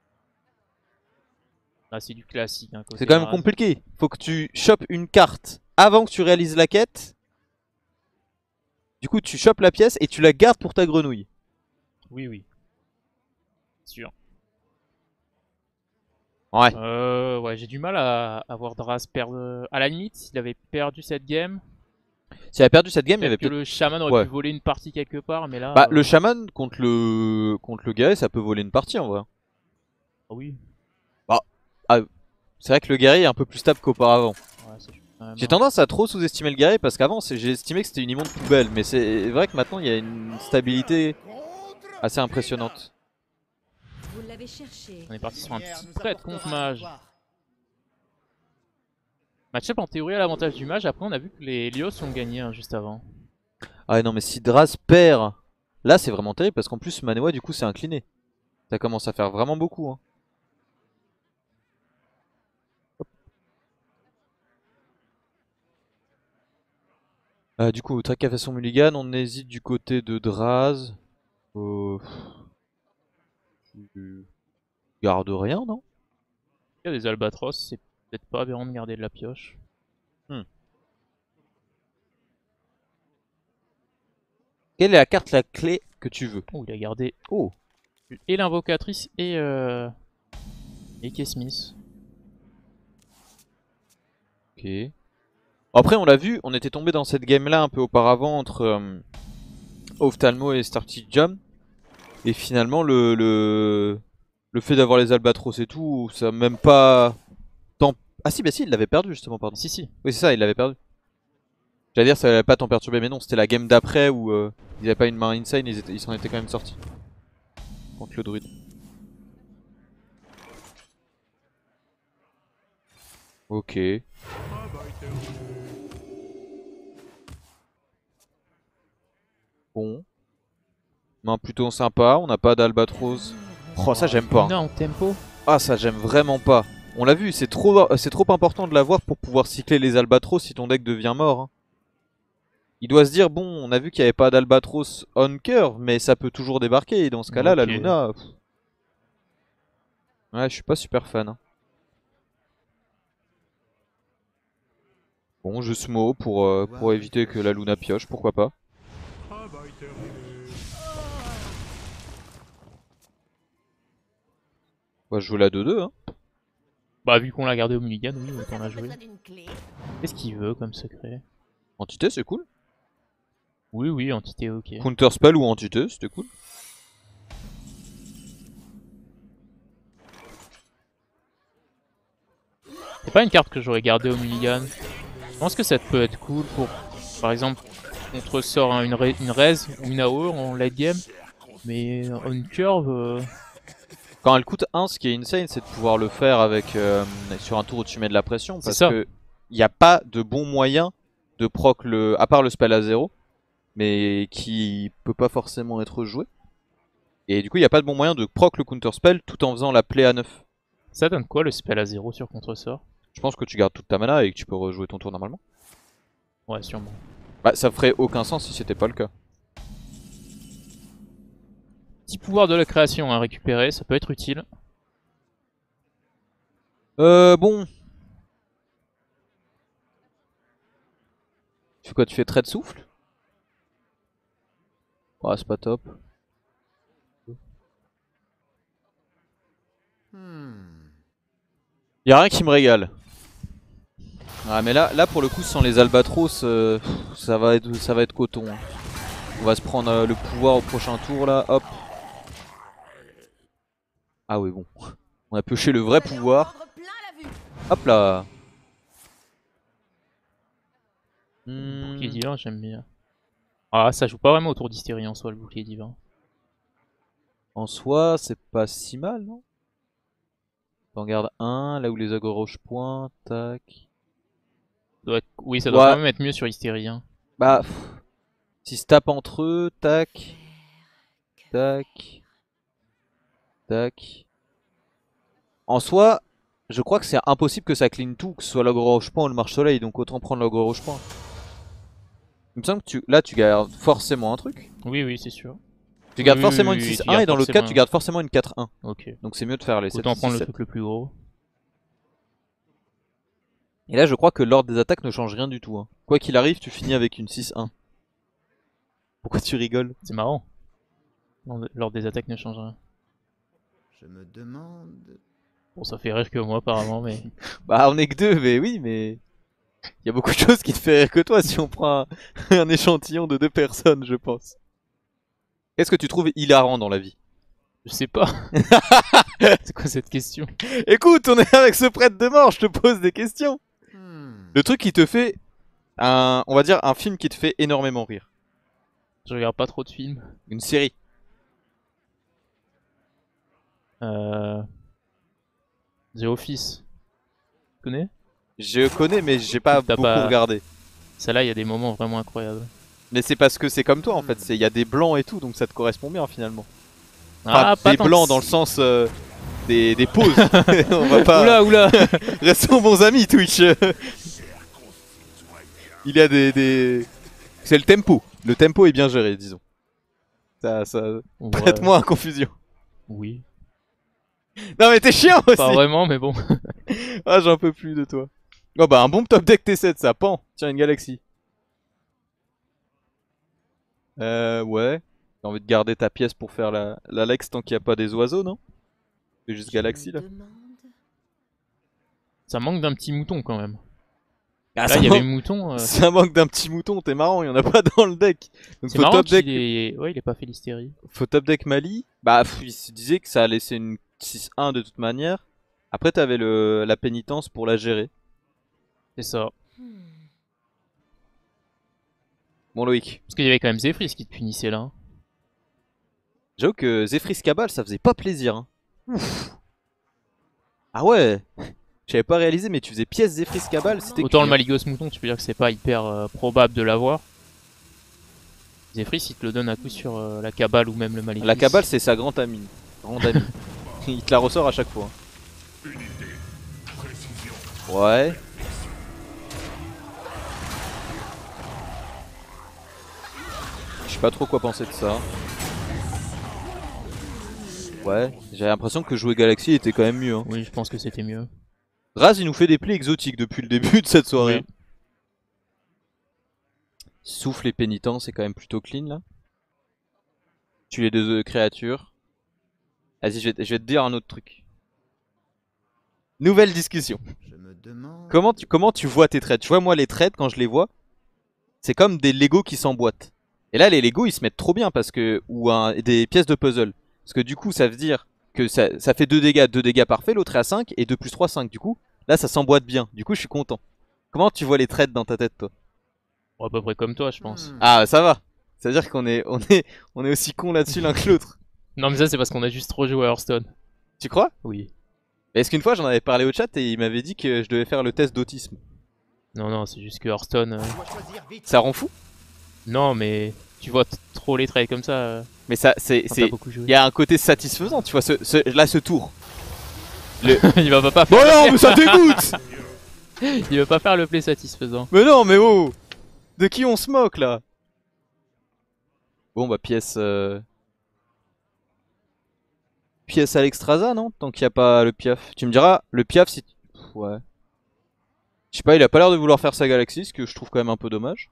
Ah, c'est du classique. Hein, C'est quand même compliqué. Faut que tu chopes une carte avant que tu réalises la quête. Du coup, tu chopes la pièce et tu la gardes pour ta grenouille. Oui. Sûr. Ouais. Ouais, j'ai du mal à voir Draz perdre. À la limite, s'il avait perdu cette game, S'il avait perdu cette game, il y avait peut-être que peut-être. le chaman aurait Ouais. pu voler une partie quelque part, mais là. Bah, le chaman contre le guerrier, ça peut voler une partie en vrai. Oui. C'est vrai que le guerrier est un peu plus stable qu'auparavant. Ouais, ça, quand même, J'ai hein. tendance à trop sous-estimer le guerrier parce qu'avant, j'ai estimé que c'était une immonde poubelle. Mais c'est vrai que maintenant, il y a une stabilité assez impressionnante. Vous l'avez cherché. On est parti sur un petit prêtre contre mage. Match-up en théorie à l'avantage du mage. Après, on a vu que les Lios ont gagné hein, juste avant. Ah ouais, non, mais si Draz perd, là c'est vraiment terrible parce qu'en plus, Manewa, du coup, c'est incliné. Ça commence à faire vraiment beaucoup. Hein. Du coup, Trek a fait son mulligan, on hésite du côté de Draz. Tu gardes rien, non? Il y a des albatros, c'est peut-être pas aberrant de garder de la pioche. Quelle est la carte la clé que tu veux? Oh, il a gardé Oh, et l'invocatrice et Kay Smith. ok. Après, on l'a vu, on était tombé dans cette game là un peu auparavant entre Ophthalmo et Starty Jump. Et finalement, le fait d'avoir les albatros et tout, ça a même pas tant. Ah si, bah si, il l'avait perdu justement, pardon. Si. Oui, c'est ça, il l'avait perdu. J'allais dire, ça n'avait pas tant perturbé, mais non, c'était la game d'après où ils avaient pas une main insane, ils s'en étaient quand même sortis. Contre le druide. Ok. Bon. Main plutôt sympa, on n'a pas d'Albatros. Oh ça j'aime pas. Luna en tempo. Ah ça j'aime vraiment pas. On l'a vu, c'est trop important de l'avoir pour pouvoir cycler les Albatros si ton deck devient mort. Hein. Il doit se dire, bon, on a vu qu'il n'y avait pas d'Albatros on curve, mais ça peut toujours débarquer. Et dans ce cas-là, la Ok. Luna... Ouais, je suis pas super fan. Hein. Bon, je smoke pour éviter que la Luna pioche, pourquoi pas. On va jouer la 2-2. Hein. Bah vu qu'on l'a gardé au mulligan, oui, autant la jouer. Besoin d'une clé. Qu'est-ce qu'il veut comme secret? Entité, c'est cool. Oui, oui, entité, ok. Counter spell ou entité, c'était cool. C'est pas une carte que j'aurais gardée au mulligan. Je pense que ça peut être cool pour, par exemple, contre sort une res ou une AO en late game. Mais on curve, Quand elle coûte 1, ce qui est insane, c'est de pouvoir le faire avec sur un tour où tu mets de la pression. C'est Parce ça. que il n'y a pas de bon moyen de proc à part le spell à 0, mais qui peut pas forcément être joué. Et du coup, il n'y a pas de bon moyen de proc le counter spell tout en faisant la play à 9. ça donne quoi le spell à 0 sur contre sort? Je pense que tu gardes toute ta mana et que tu peux rejouer ton tour normalement. Ouais, sûrement. Bah, ça ferait aucun sens si c'était pas le cas. Petit pouvoir de la création à récupérer, ça peut être utile. Bon. Tu fais quoi? Tu fais trait de souffle? Ouais, c'est pas top. Y'a rien qui me régale. Ah mais là pour le coup sans les Albatros ça va être coton. Hein. On va se prendre le pouvoir au prochain tour là, hop. Ah oui bon. On a pioché le vrai pouvoir. Prendre plein la vue. Hop là. Bouclier divin, j'aime bien. Ah, ça joue pas vraiment autour d'Hystérie en soi, le bouclier divin. En soi c'est pas si mal non? T'en gardes un, là où les ogres roches pointent, tac. Oui, ça doit Ouais. quand même être mieux sur Hystérie. Hein. Bah, s'ils se tapent entre eux, tac, tac, tac. En soi, je crois que c'est impossible que ça clean tout, que ce soit l'ogre roche-point ou le marche-soleil, donc autant prendre l'ogre roche-point. Il me semble que là tu gardes forcément un truc. Oui, oui, c'est sûr. Tu gardes Oui, forcément oui, une oui, 6-1 tu gardes et dans l'autre cas forcément tu gardes forcément une 4-1. Ok. Donc c'est mieux de faire les 7 Autant prendre le 6, truc le plus gros. Et là je crois que l'ordre des attaques ne change rien du tout. Hein. Quoi qu'il arrive, tu finis avec une 6-1. Pourquoi tu rigoles? C'est marrant. L'ordre des attaques ne change rien. Je me demande... Bon, ça fait rire que moi apparemment, mais... Bah on est que deux, mais oui, mais... Il y a beaucoup de choses qui te fait rire que toi si on prend un échantillon de 2 personnes, je pense. Qu'est-ce que tu trouves hilarant dans la vie? Je sais pas. C'est quoi cette question? Écoute, on est avec ce prêtre de mort, je te pose des questions. Le truc qui te fait on va dire un film qui te fait énormément rire. Je regarde pas trop de films. Une série. The Office. Tu connais? Je connais mais j'ai pas T'as beaucoup pas- regardé. Celle-là, il y a des moments vraiment incroyables. Mais c'est parce que c'est comme toi en fait, il y a des blancs et tout, donc ça te correspond bien finalement. Ah, Enfin, des tant que blancs dans le sens des pauses. On va pas... Oula, oula. Restons bons amis Twitch. Il y a des... C'est le tempo. Le tempo est bien géré, disons. Ça Ouais. prête-moi à confusion. Oui. Non mais t'es chiant aussi. Pas vraiment, mais bon. Ah j'en peux plus de toi. Oh bah un bon top deck T7 ça, pan. Tiens une galaxie. Ouais. T'as envie de garder ta pièce pour faire la Lex tant qu'il n'y a pas des oiseaux, non? C'est juste galaxie là. Ça manque d'un petit mouton quand même. Ah, Là, il y avait mouton. Ça manque d'un petit mouton, t'es marrant, il y en a pas dans le deck. Donc C'est faut marrant top deck, qu'il est... Ouais, il est pas fait l'hystérie. faut top deck Mali. Bah il se disait que ça a laissé une 6-1 de toute manière. Après t'avais la pénitence pour la gérer. C'est ça. Bon Loïc, Parce qu'il y avait quand même Zephyr qui te punissait là. Hein. j'avoue que Zephyr Cabal ça faisait pas plaisir. Hein. Ouf. Ah ouais. J'avais pas réalisé, mais tu faisais pièce Zephyr Cabal, c'était Autant le cuit, hein. Maligos Mouton, tu peux dire que c'est pas hyper probable de l'avoir. Zephyr, il te le donne à coup sur la Cabale ou même le Maligos. La Cabale, c'est sa grande amie. Grande amie. Il te la ressort à chaque fois. Ouais. Je sais pas trop quoi penser de ça. Ouais, j'ai l'impression que jouer Galaxy était quand même mieux, hein. Oui, je pense que c'était mieux. Raz, il nous fait des plays exotiques depuis le début de cette soirée. Oui. Souffle et pénitent, c'est quand même plutôt clean là. Tue les deux créatures. Vas-y, je vais te dire un autre truc. Nouvelle discussion. Je me demande... Comment tu vois tes trades? Tu vois, moi, les trades, quand je les vois, c'est comme des Lego qui s'emboîtent. Et là, les Lego, ils se mettent trop bien parce que. Ou des pièces de puzzle. Parce que du coup, ça veut dire que ça fait 2 dégâts parfaits, l'autre est à 5, et 2 plus 3, 5. Du coup, là, ça s'emboîte bien. Du coup, je suis content. Comment tu vois les trades dans ta tête, toi? Bon, à peu près comme toi, je pense. Ah, ça va. Ça veut dire qu'on est aussi cons là-dessus l'un que l'autre. Non, mais ça, c'est parce qu'on a juste trop joué à Hearthstone. Tu crois? Oui. Est-ce qu'une fois, j'en avais parlé au chat et il m'avait dit que je devais faire le test d'autisme? Non, non, c'est juste que Hearthstone. Ça rend fou? Non, mais tu vois trop les trades comme ça Mais ça, quand t'as beaucoup joué. il y a un côté satisfaisant, tu vois, ce tour. Il va pas Bon faire. non, mais ça dégoûte. Il va pas faire le play satisfaisant. Mais non, mais oh. De qui on se moque là? Bon bah pièce pièce à l'extrasa, non? Tant qu'il n'y a pas le piaf. Tu me diras, le piaf si... Ouais. Je sais pas, il a pas l'air de vouloir faire sa galaxie, ce que je trouve quand même un peu dommage.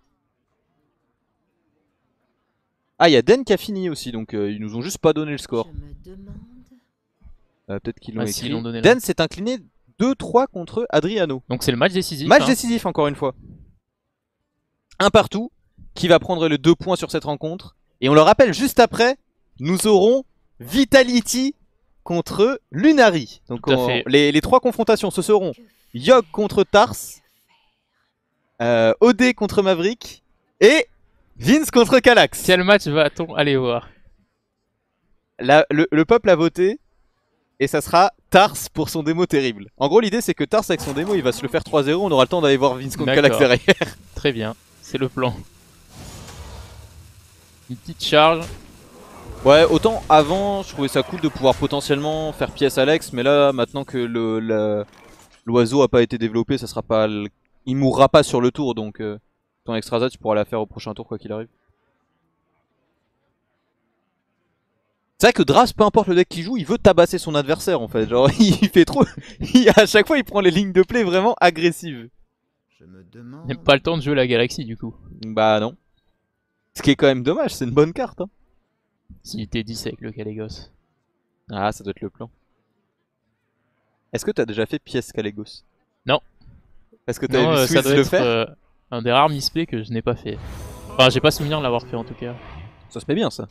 Ah, il y a Den qui a fini aussi, donc ils nous ont juste pas donné le score. Je me demande. Peut-être qu'ils l'ont Ah, écrit. si, ils l'ont donné là. Den s'est incliné 2-3 contre Adriano. Donc c'est le match décisif. Match hein. décisif encore une fois. Un partout. Qui va prendre le 2 points sur cette rencontre. Et on le rappelle, juste après, nous aurons Vitality contre Lunari. Donc Tout à fait. les 3 confrontations, ce seront Que Yogg contre Tars, OD contre Maverick et Vince contre Calax. Quel match va-t-on aller voir? Le peuple a voté et ça sera Tars pour son démo terrible. En gros, l'idée c'est que Tars avec son démo il va se le faire 3-0. On aura le temps d'aller voir Vince contre Calax D'accord. derrière. Très bien, c'est le plan. Une petite charge. Ouais, autant avant, je trouvais ça cool de pouvoir potentiellement faire pièce Alex, mais là, maintenant que l'oiseau a pas été développé, ça sera pas, il mourra pas sur le tour, donc ton extrasa tu pourras la faire au prochain tour quoi qu'il arrive. C'est vrai que Dras, peu importe le deck qu'il joue, il veut tabasser son adversaire en fait. Genre, il fait trop, à chaque fois il prend les lignes de play vraiment agressives. Je me demande... Il n'y a pas le temps de jouer la galaxie du coup. Bah non. Ce qui est quand même dommage, c'est une bonne carte. Hein. S'il était 10 avec le Calegos. Ah, ça doit être le plan. Est-ce que t'as déjà fait pièce Calegos? Non. Est-ce que t'avais Non, vu ça Swiss doit le être faire? un des rares misplays que je n'ai pas fait. Enfin, j'ai pas souvenir de l'avoir fait en tout cas. Ça se met bien ça.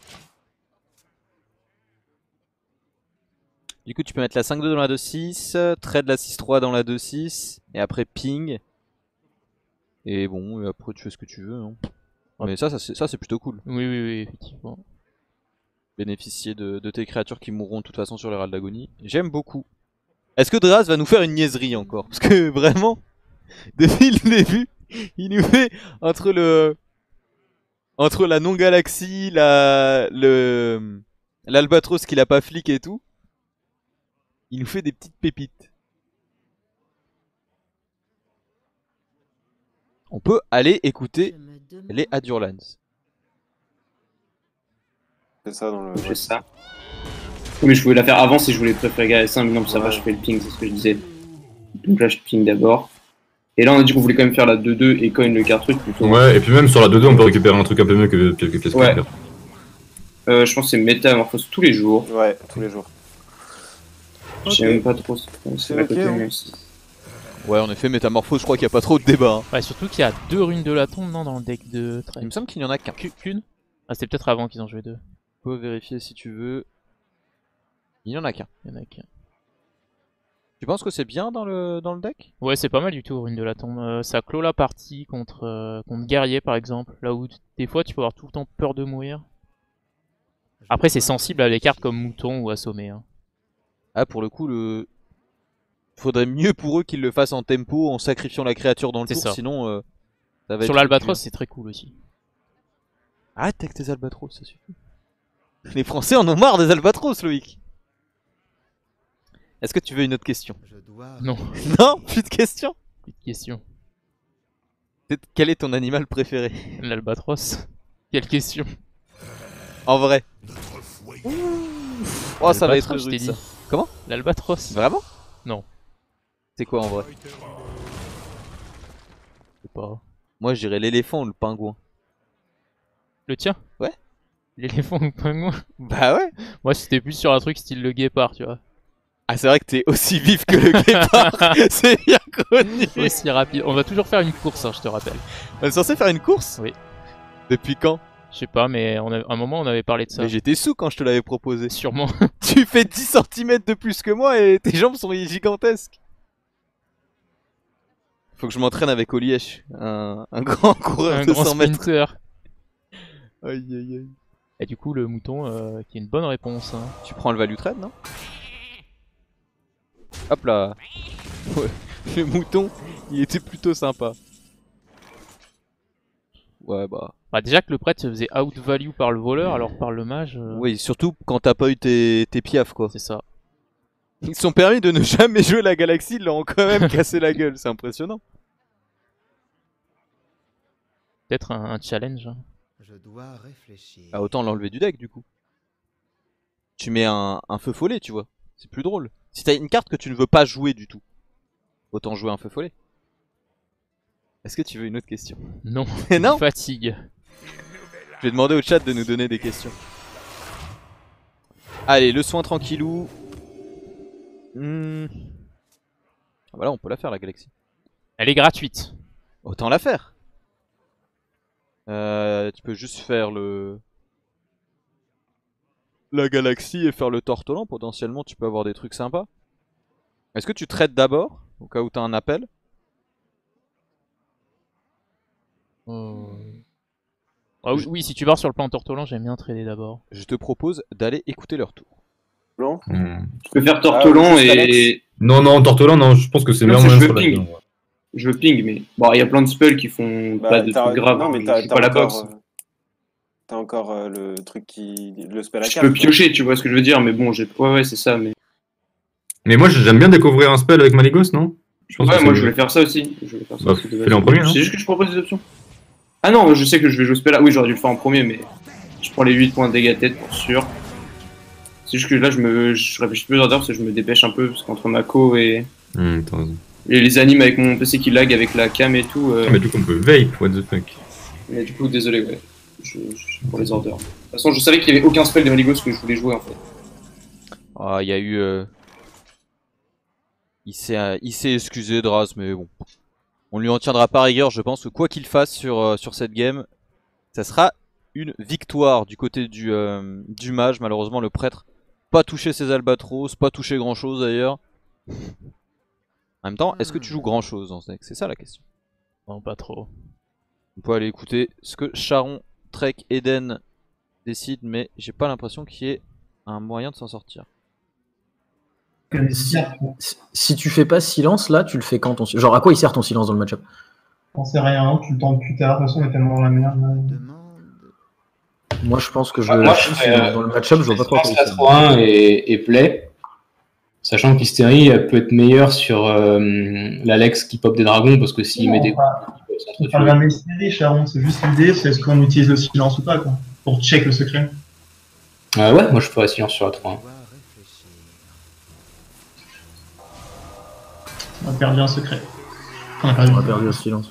Du coup tu peux mettre la 5-2 dans la 2-6, trade la 6-3 dans la 2-6, et après ping. Et bon, et après tu fais ce que tu veux. Hein. Mais ça c'est plutôt cool. Oui, oui, oui, effectivement. Bénéficier de tes créatures qui mourront de toute façon sur les rats de l'agonie. J'aime beaucoup. Est-ce que Draz va nous faire une niaiserie encore? Parce que vraiment, depuis le début, il nous fait entre la non-galaxie, l'albatros qu'il a pas flic et tout. Il nous fait des petites pépites. On peut aller écouter je me demande. les Adurlands. C'est ça dans le. J'ai ça. Oui, mais je pouvais la faire avant si je voulais préférer Galaxy, mais non, ça va, je fais le ping, c'est ce que je disais. Donc là, je ping d'abord. Et là, on a dit qu'on voulait quand même faire la 2-2 et coin le carte truc plutôt. Ouais, et puis même sur la 2-2, on peut récupérer un truc un peu mieux que pièce Ouais. carte. Je pense que c'est métamorphose tous les jours. Ouais, tous les jours. Je sais même pas trop. C'est à ok, côté, hein. mais Ouais, en effet, métamorphose, je crois qu'il n'y a pas trop de débat. Hein. Ouais, surtout qu'il y a 2 runes de la tombe, non, dans le deck de Il trade. me semble qu'il n'y en a qu'un. Qu'une? Ah, c'était peut-être avant qu'ils en jouaient 2. Tu peux vérifier si tu veux. Il n'y en a qu'un. Il y en a qu'un. Tu penses que c'est bien dans le deck? Ouais, c'est pas mal du tout, rune de la tombe. Ça clôt la partie contre guerrier par exemple. Là où des fois tu peux avoir tout le temps peur de mourir. Après, c'est sensible à des cartes comme mouton ou assommé. Hein. Ah, pour le coup, faudrait mieux pour eux qu'ils le fassent en tempo, en sacrifiant la créature dans le C'est tour, ça. sinon ça va Sur être l'Albatros, dur. c'est très cool aussi. Arrête avec tes albatros, ça suffit. Les Français en ont marre des albatros, Loïc. Est-ce que tu veux une autre question? Je dois. Non, Non, plus de questions. plus de questions. Quel est ton animal préféré? L'Albatros. Quelle question. En vrai. Oh, ça va être L'Albatros, je t'ai rude ça. dit. Comment? L'Albatros. Vraiment? Non. C'est quoi en vrai? Je sais pas. Moi, je dirais l'éléphant ou le pingouin. Le tien? Ouais. L'éléphant ou le pingouin? Bah ouais. Moi, c'était plus sur un truc style le guépard, tu vois. Ah, c'est vrai que t'es aussi vif que le guépard. C'est bien connu. Aussi rapide. On va toujours faire une course, hein, je te rappelle. On est censé faire une course? Oui. Depuis quand? Je sais pas, mais à un moment, on avait parlé de ça. Mais j'étais sous quand je te l'avais proposé. Sûrement. Tu fais 10 cm de plus que moi et tes jambes sont gigantesques. Faut que je m'entraîne avec Olièche, un grand coureur Un de grand 100 mètres. sprinter. Aïe aïe aïe. Et du coup, le mouton, qui est une bonne réponse. Hein. Tu prends le value trade, non? Hop là. Ouais. Le mouton, il était plutôt sympa. Ouais bah. Bah, déjà que le prêtre se faisait out-value par le voleur, alors par le mage, Oui, surtout quand t'as pas eu tes piafs quoi. c'est ça. Ils se sont permis de ne jamais jouer la galaxie, ils leur ont quand même cassé la gueule, c'est impressionnant. Peut-être un challenge. Hein. Je dois réfléchir. Ah, autant l'enlever du deck du coup. Tu mets un feu follet, tu vois. C'est plus drôle. Si t'as une carte que tu ne veux pas jouer du tout, autant jouer un feu follet. Est-ce que tu veux une autre question? Non. Non. Fatigue. Je vais demander au chat de nous donner des questions. Allez, le soin tranquillou. Ah bah là on peut la faire la galaxie. Elle est gratuite. Autant la faire. Tu peux juste faire la galaxie et faire le tortolan. Potentiellement tu peux avoir des trucs sympas. Est-ce que tu traites d'abord au cas où t'as un appel? Ah oui, si tu vas sur le plan tortolan, j'aime bien trader d'abord. Je te propose d'aller écouter leur tour. Blanc. Je peux faire Tortolon oui, et. Non, Tortolan, non, je pense que c'est Non, meilleur c'est moyen je sur la ping. game. Je ping, mais. Bon, il y a plein de spells qui font Bah, pas de trucs graves. Non, mais je t'as joue pas la box. encore, t'as encore le truc qui. Le spell à Je carte. peux piocher, tu vois ce que je veux dire, mais bon, j'ai. Ouais, c'est ça, mais. Mais moi, j'aime bien découvrir un spell avec Malygos, non? Je pense Ouais, que moi c'est- je voulais faire ça aussi. Je voulais faire ça Bah, aussi de base. fais-le en premier, hein. C'est juste que je propose des options. Ah non, je sais que je vais jouer ce spell là. Oui, j'aurais dû le faire en premier, mais je prends les 8 points de dégâts tête pour sûr. C'est juste que là, je réfléchis plus d'ordre parce que je me dépêche un peu, parce qu'entre Mako et T'as raison. les animes avec mon PC qui lag avec la cam et tout. Ah, mais du coup, on peut vape, what the fuck. Mais du coup, désolé, ouais. Pour les orders. De toute façon, je savais qu'il y avait aucun spell de Malygos que je voulais jouer en fait. Ah, il y a eu. Il s'est excusé Draz, mais bon. On lui en tiendra pas rigueur, je pense que quoi qu'il fasse sur cette game, ça sera une victoire du côté du mage. Malheureusement, le prêtre, pas touché ses albatros, pas touché grand chose d'ailleurs. En même temps, est-ce que tu joues grand chose dans ce deck? C'est ça la question. Non, pas trop. On peut aller écouter ce que Charon, Trek, Eden décident, mais j'ai pas l'impression qu'il y ait un moyen de s'en sortir. Si tu fais pas silence, là, tu le fais quand ton silence? Genre, à quoi il sert ton silence dans le match-up? J'en sais rien, tu le tentes plus tard, de toute façon on est tellement dans la merde. Demande. Moi, je pense que je Moi, je fais, dans le match-up, je vois pas trop à quoi il sert. 4-3-1 et play. Sachant qu'Hystérie elle peut être meilleure sur l'Alex qui pop des dragons parce que s'il met des coups, il On peut parle s'entretuer. jamais série, Charon, c'est juste l'idée, c'est est-ce qu'on utilise le silence ou pas, quoi, pour check le secret. Ouais, moi je ferais silence sur la 3-1. Je dois réfléchir. On a perdu un secret. On a perdu. On a perdu le silence.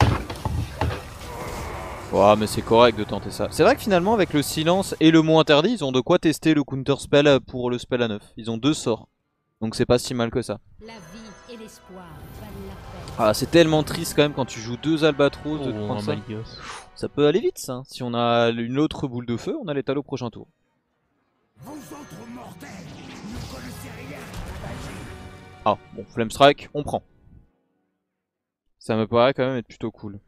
Ouais, mais c'est correct de tenter ça. C'est vrai que finalement, avec le silence et le mot interdit, ils ont de quoi tester le counter spell pour le spell à 9. Ils ont 2 sorts. Donc c'est pas si mal que ça. La vie et l'espoir valent la peine. Ah, c'est tellement triste quand même quand tu joues 2 albatros de Oh, prendre un ça. Malygos. Ça peut aller vite ça. Si on a une autre boule de feu, on a l'étal au prochain tour. Ah, bon, Flame Strike, on prend. Ça me paraît quand même être plutôt cool.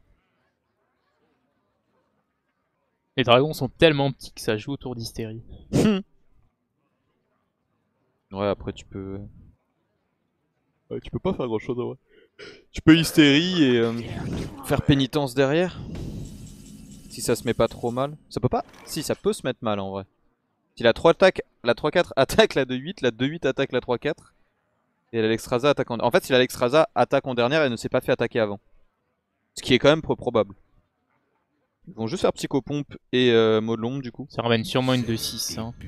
Les dragons sont tellement petits que ça joue autour d'Hystérie. Ouais, après tu peux... Ouais, tu peux pas faire grand chose en vrai. Tu peux hystérie et faire pénitence derrière. Si ça se met pas trop mal. Ça peut pas? Si, ça peut se mettre mal en vrai. Si la 3 attaque, la 3-4 attaque la 2-8, la 2-8 attaque la 3-4. Et l'Alexstrasza attaque en... En fait, si l'Alexstrasza attaque en dernière, elle ne s'est pas fait attaquer avant. Ce qui est quand même peu probable. Ils vont juste faire Psychopompe et Molombe du coup. Ça ramène sûrement une 2-6. Hein.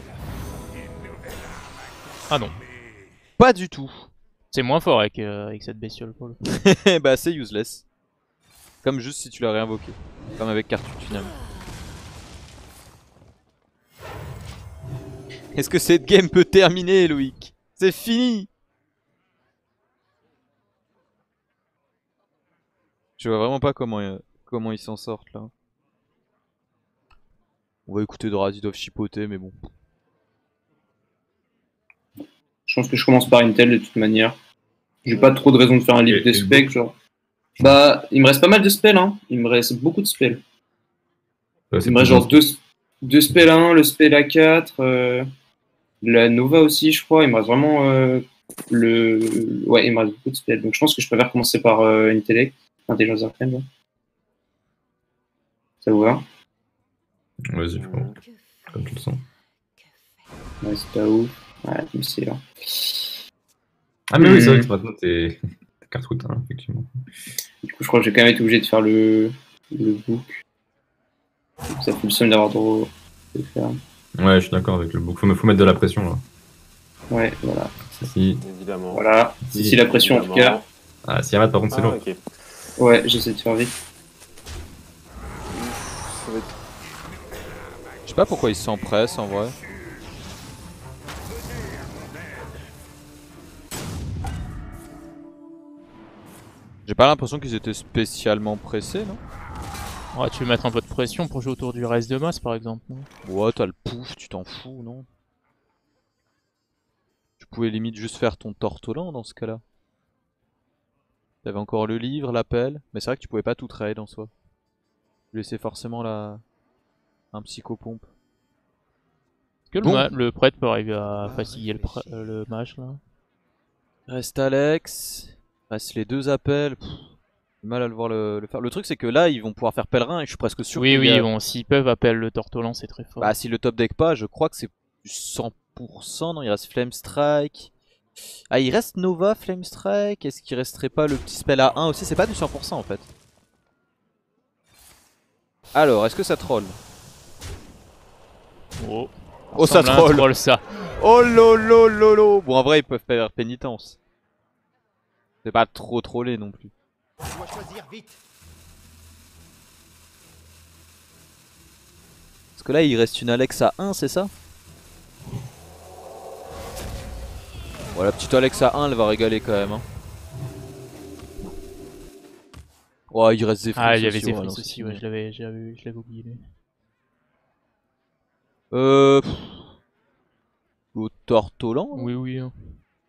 Ah non. Pas du tout. C'est moins fort avec cette bestiole pour le coup. Bah c'est useless. Comme juste si tu l'as réinvoqué. Comme avec Cartut finalement. Est-ce que cette game peut terminer, Loïc? C'est fini. Je vois vraiment pas comment ils s'en sortent là. On va écouter Dorazidov chipoter mais bon. Je pense que je commence par Intel de toute manière. J'ai pas trop de raison de faire un livre de spec, genre. Bah, il me reste pas mal de spells, hein. Il me reste beaucoup de spells. Ouais, Il me reste genre deux spells à 1, le spell à 4, la Nova aussi, je crois. Il me reste vraiment Ouais, il me reste beaucoup de spells. Donc je pense que je préfère commencer par Intellect, Intelligence Arcane. Ouais. Ça vous va? Vas-y, frérot. Comme tu le sens. Ouais, c'est pas ouf. Ouais, mais c'est là. Ah, mais oui, c'est vrai que maintenant t'es carte-route, hein, effectivement. Du coup, je crois que j'ai quand même été obligé de faire le book. Ça fait le seum d'avoir trop de faire. Ouais, je suis d'accord avec le book. Faut mettre de la pression là. Ouais, voilà. Si. Évidemment. Voilà. Si la pression en tout cas. Ah, si Yamat par contre c'est lourd. Ok. Ouais, j'essaie de faire vite. Je sais pas pourquoi ils s'empressent en vrai. J'ai pas l'impression qu'ils étaient spécialement pressés, non? Ouais, tu veux mettre un peu de pression pour jouer autour du reste de masse par exemple. Non Ouais, t'as le pouf, tu t'en fous, non? Tu pouvais limite juste faire ton tortolan dans ce cas-là. T'avais encore le livre, l'appel, mais c'est vrai que tu pouvais pas tout trade en soi. Tu laissais forcément un psychopompe. Est-ce que Bon. le prêtre peut arriver à fatiguer le mage là? Reste Alex, reste les deux appels. Pff, j'ai mal à le voir le faire. Le truc c'est que là ils vont pouvoir faire pèlerin et je suis presque sûr Oui, qu'il y oui, a... bon, s'ils peuvent appeler le tortolan, c'est très fort. Bah si le top deck pas, je crois que c'est du 100%, non il reste Flame Strike. Ah il reste Nova, Flame Strike, est-ce qu'il resterait pas le petit spell à 1 aussi? C'est pas du 100% en fait. Alors, est-ce que ça troll? Oh, oh ça troll ça. Oh lolo lolo. Bon en vrai ils peuvent faire pénitence. C'est pas trop trollé non plus. Je dois choisir vite. Parce que là il reste une Alex à 1 c'est ça? Bon la petite Alex à 1 elle va régaler quand même hein. Oh il reste Zephyr. Ah il y avait Zephyr aussi, ouais, je l'avais oublié. Le tortolan? Oui oui. Hein.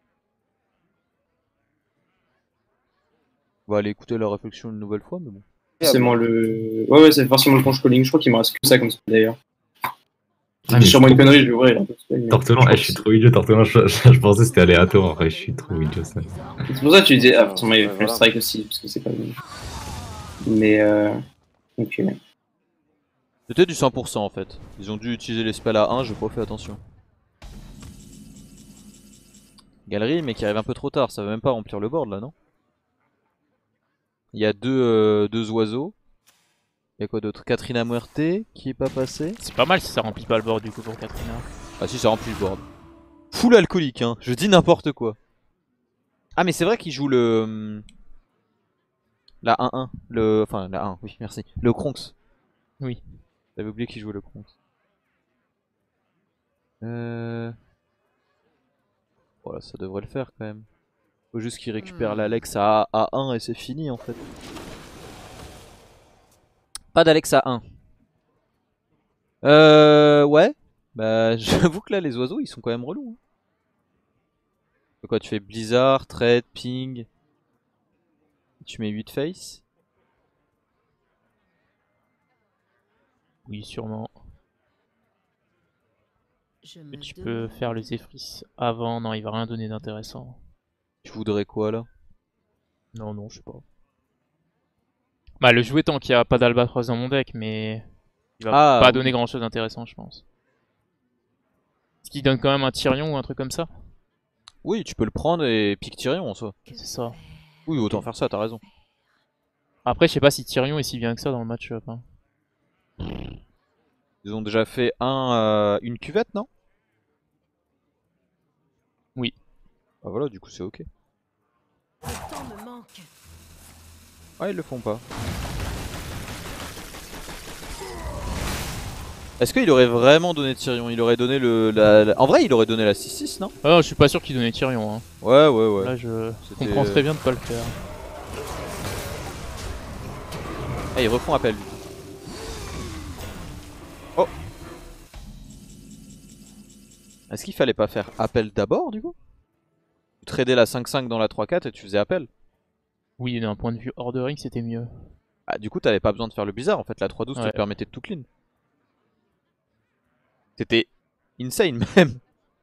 On va aller écouter la réflexion une nouvelle fois mais bon. Forcément le. Ouais, c'est forcément le punch calling. Je crois qu'il me reste que ça comme ça d'ailleurs. Ah, C'est sûrement une connerie, je vais ouvrir. Tortolan, je suis trop idiot, Tortolan, je pensais que c'était aléatoire en vrai, je suis trop idiot ça. C'est pour ça que tu disais, ah, forcément il y avait le strike aussi, parce que c'est pas bon. Mais ok. C'était du 100% en fait. Ils ont dû utiliser les spells à 1, j'ai pas fait attention. Galerie mais qui arrive un peu trop tard, ça va même pas remplir le board là non? Il y a deux oiseaux. Il y a quoi d'autre? Katrina Muerte qui est pas passé. C'est pas mal si ça remplit pas le board du coup pour Katrina. Ah si ça remplit le board. Full alcoolique hein, je dis n'importe quoi. Ah mais c'est vrai qu'il joue le... La 1-1, enfin la 1, oui merci. Le Kronx. Oui. J'avais oublié qu'il jouait le Kronx. Voilà ça devrait le faire quand même. Faut juste qu'il récupère l'Alex à 1 et c'est fini en fait. Pas d'Alex à 1. Ouais. Bah j'avoue que là les oiseaux ils sont quand même relous. Hein. Quoi tu fais Blizzard, Trade, Ping. Tu mets 8 face. Oui sûrement. Et tu peux faire le Zephyr avant, non il va rien donner d'intéressant. Tu voudrais quoi là? Non, je sais pas. Bah, le jouer tant qu'il n'y a pas d'Albatros dans mon deck, mais il va pas donner grand chose d'intéressant, je pense. Est-ce qu'il donne quand même un Tyrion ou un truc comme ça? Oui, tu peux le prendre et pique Tyrion en soi. C'est ça. Oui, autant faire ça, t'as raison. Après, je sais pas si Tyrion est si bien que ça dans le match-up. Hein. Ils ont déjà fait une cuvette, non? Oui. Bah voilà, du coup c'est ok. Le temps me manque. Ah, ils le font pas. Est-ce qu'il aurait vraiment donné Tyrion? Il aurait donné En vrai, il aurait donné la 6-6, non? Ah non, je suis pas sûr qu'il donnait Tyrion. Hein. Ouais. Là, je comprends très bien de pas le faire. Ah, ils refont appel. Oh! Est-ce qu'il fallait pas faire appel d'abord, du coup? Tu tradais la 5-5 dans la 3-4 et tu faisais appel? Oui, d'un point de vue ordering, c'était mieux. Ah, du coup, t'avais pas besoin de faire le bizarre. En fait, la 3-12 te permettait de tout clean. C'était insane même.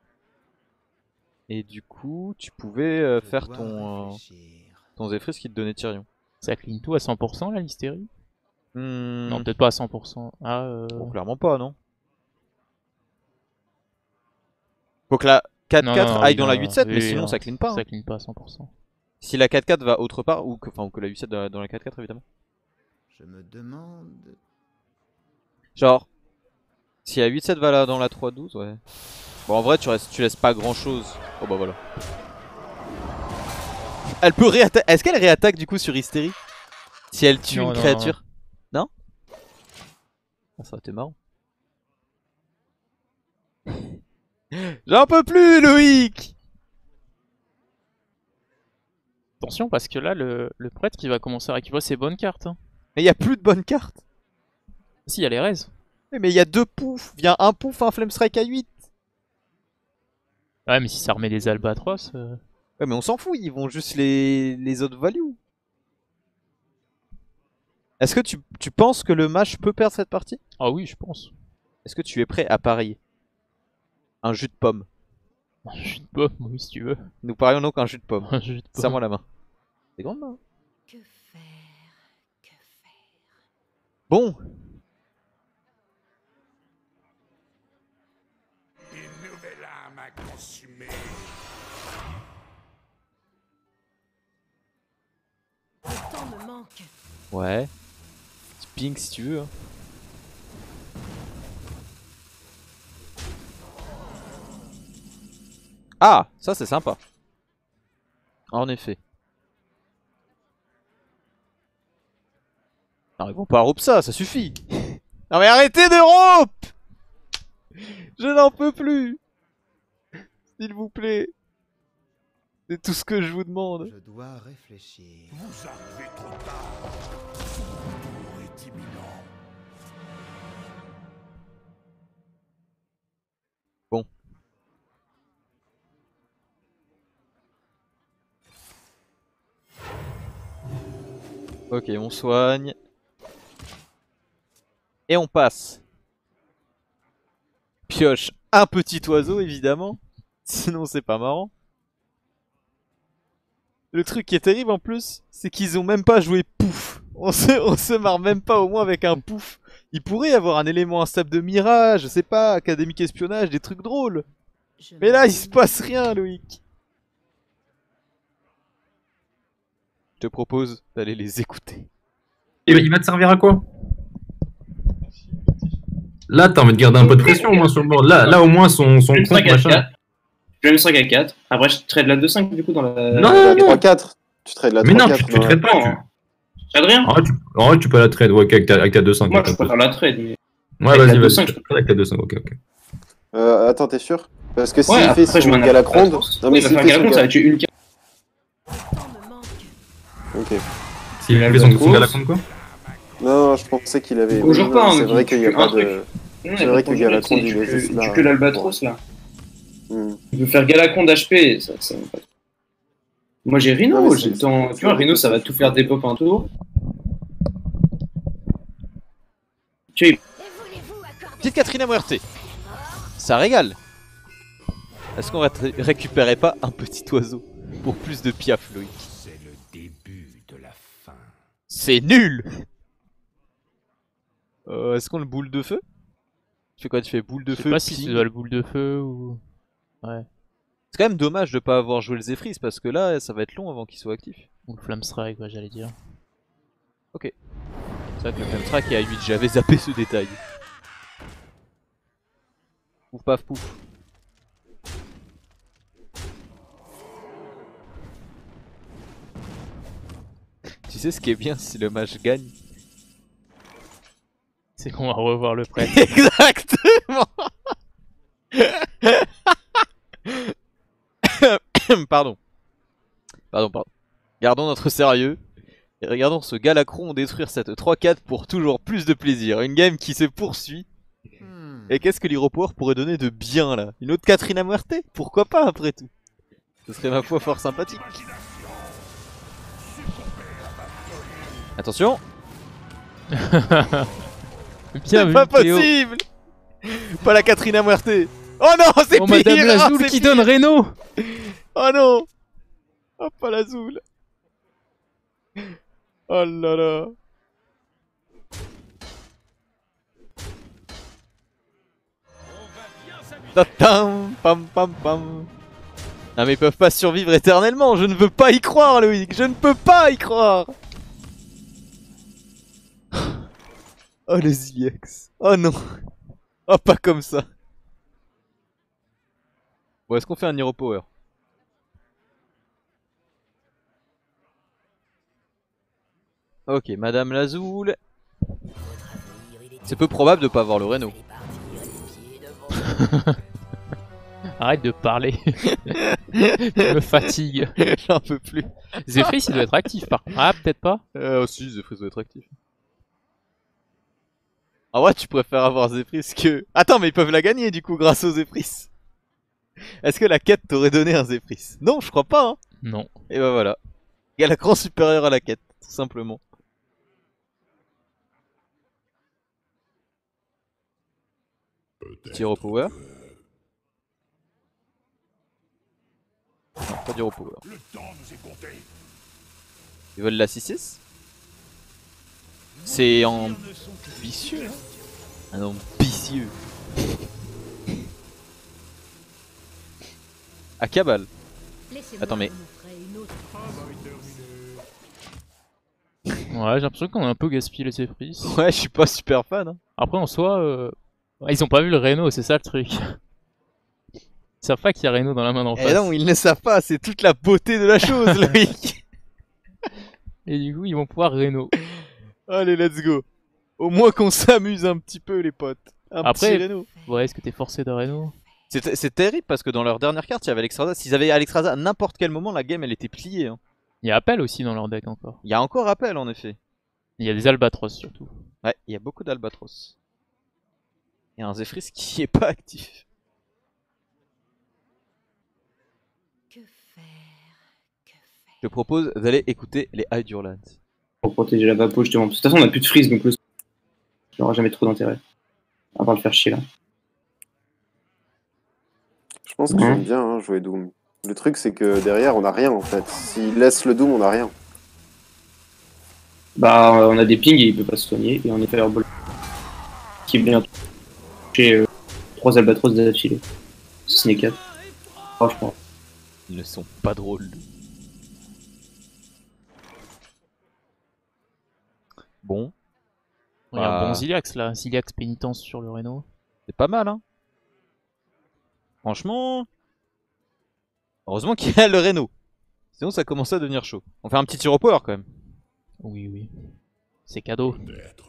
Et du coup, tu pouvais faire ton Zephrys qui te donnait Tyrion. Ça clean tout à 100% la l'hystérie? Non, peut-être pas à 100%. Bon, clairement pas, non? Faut que la 4-4 aille dans la 8-7, mais sinon ça clean pas. Ça clean pas à 100%. Si la 4-4 va autre part, ou que la 8-7 va dans la 4-4 évidemment. Je me demande... Genre, si la 8-7 va là dans la 3-12, ouais. Bon, en vrai, tu laisses pas grand chose. Oh bah voilà. Elle peut réattaquer. Est-ce qu'elle réattaque du coup sur Hystérie? Si elle tue une créature? Non? Ah, ça aurait été marrant. J'en peux plus, Loïc! Attention, parce que là, le prêtre qui va commencer à récupérer ses bonnes cartes. Hein. Mais y a plus de bonnes cartes. Si, y a les raises. Mais y a 2 poufs. Vient un pouf, un Flame Strike à 8. Ouais, mais si ça remet des albatros. Ouais, mais on s'en fout, ils vont juste les autres values. Est-ce que tu penses que le match peut perdre cette partie? Ah oui, je pense. Est-ce que tu es prêt à parier un jus de pomme? Un jus de pomme, oui, si tu veux. Nous parions donc un jus de pomme. Un jus de pomme. Serre-moi la main. C'est grande main. Que faire? Que faire? Bon. Une nouvelle âme à consumer. Le temps me manque. Ouais. Tu ping si tu veux. Hein. Ah, ça c'est sympa. En effet. Non, ils vont pas rope ça suffit. Non mais arrêtez de rope. Je n'en peux plus. S'il vous plaît. C'est tout ce que je vous demande. Je dois réfléchir. Vous arrivez trop tard. Tout est imminent. Bon. Ok, on soigne. Et on passe. Pioche un petit oiseau évidemment. Sinon c'est pas marrant. Le truc qui est terrible en plus, c'est qu'ils ont même pas joué pouf. On se marre même pas au moins avec un pouf. Il pourrait y avoir un élément instable de mirage, je sais pas, académique espionnage, des trucs drôles. Mais là il se passe rien, Loïc. Je te propose d'aller les écouter. Il va te servir à quoi? Là, t'as envie de garder un peu de pression au moins sur le board. Là au moins, son compte, machin. Je vais me strike à 4. Après, je trade la 2-5 du coup dans la. Non, la 3-4. Tu trades la 3-4. Mais non, tu trades pas. Je trade rien. En vrai, tu peux la trade avec ta 2-5. Moi, je préfère la trade. Mais... Ouais, vas-y, vas-y. Avec ta 2-5, ok. Attends, t'es sûr? Parce que s'il ouais, fait son Galacronde. Non, mais s'il fait Galacronde, ça va tuer une carte. Ok. S'il fait son Galacronde quoi? Non, je pensais qu'il avait. Toujours pas, c'est vrai qu'il n'y a pas de. C'est vrai que Galacronde, il est juste là. Tu que l'Albatros là. Il peut faire Galacronde HP, ça moi j'ai Rhino, j'ai le temps. Tu vois, Rhino ça va tout faire dépop un tour. Tu vois, Petite Catherine à Muerte. Ça régale. Est-ce qu'on récupérait pas un petit oiseau? Pour plus de piaf, Loïc. C'est le début de la fin. C'est nul. Est-ce qu'on le boule de feu? Tu fais quoi? Tu fais boule de Je sais feu? pas si ping. tu dois le boule de feu ou... Ouais. C'est quand même dommage de pas avoir joué le Zephyrs parce que là, ça va être long avant qu'il soit actif. Ou le Flamme Strike, ouais, j'allais dire. Ok. C'est vrai que le Flame Track est à 8, j'avais zappé ce détail. Pouf paf pouf. Tu sais ce qui est bien si le match gagne? C'est qu'on va revoir le prêtre. Exactement. Pardon. Pardon. Gardons notre sérieux. Et regardons ce Galacron détruire cette 3-4 pour toujours plus de plaisir. Une game qui se poursuit. Et qu'est-ce que l'Hero Power pourrait donner de bien là? Une autre Catherine Muerte? Pourquoi pas après tout? Ce serait ma foi fort sympathique. Attention. Bien C'est vu, pas Théo. possible. Pas la Catherine Muerte. Oh non, c'est Oh, pire. Madame Lazoul c'est qui pire. donne Reno. Oh non. Oh pas la Zoul. Oh là là. Tatam, pam pam pam. Ah mais ils peuvent pas survivre éternellement, je ne veux pas y croire Loïc, je ne peux pas y croire. Oh les Iliax. Oh non. Oh pas comme ça. Bon est-ce qu'on fait un Hero Power? Ok, Madame Lazoul. C'est peu probable de pas avoir le Reno. Arrête de parler. Tu me fatigues. J'en peux plus. Zephyrs il doit être actif par contre. Ah peut-être pas. Si, Zephyrs doit être actif. En vrai, tu préfères avoir Zephyrs que... Attends, mais ils peuvent la gagner du coup grâce aux Zephyrs. Est-ce que la quête t'aurait donné un Zephyrs? Non, je crois pas. Hein. Non. Et bah voilà. Galacron supérieur à la quête, tout simplement. Petit Hero Power. Non, pas du Hero Power. Ils veulent la 6-6. C'est ambitieux. Hein. Un ambitieux. À Cabal. Attends mais... Ouais, j'ai l'impression qu'on a un peu gaspillé les Zephyrs. Ouais, je suis pas super fan. Hein. Après en soi, ouais, ils ont pas vu le Reno, c'est ça le truc. Ils savent pas qu'il y a Reno dans la main d'en face. Eh non, ils ne savent pas, c'est toute la beauté de la chose, Loïc. Et du coup, ils vont pouvoir Reno. Allez, let's go. Au moins qu'on s'amuse un petit peu, les potes. Après, petit Reno. Ouais, est-ce que t'es forcé de Reno? C'est terrible parce que dans leur dernière carte, il y avait Alexstrasza. S'ils avaient Alexstrasza à n'importe quel moment, la game elle était pliée. Hein. Il y a Appel aussi dans leur deck encore. Il y a encore Appel en effet. Il y a des Albatros surtout. Ouais, il y a beaucoup d'Albatros. Il y a un Zephyrs qui est pas actif. Que faire? Je te propose d'aller écouter les Hydrolands. Pour protéger la Vapo justement. De toute façon, on a plus de freeze donc il n'aura jamais trop d'intérêt. À part le faire chier là. Je pense que j'aime bien hein, jouer Doom. Le truc, c'est que derrière, on a rien en fait. S'il laisse le Doom, on a rien. Bah, on a des pings et il peut pas se soigner. Et on est Fireball qui est bien touché 3 Albatros d'affilée. Ce n'est 4. Franchement. Ils ne sont pas drôles. Bon. Regarde, bon Ziliax là. Ziliax pénitence sur le Reno. C'est pas mal, hein. Franchement. Heureusement qu'il y a le Reno. Sinon, ça commence à devenir chaud. On fait un petit Hero Power quand même. Oui, oui. C'est cadeau.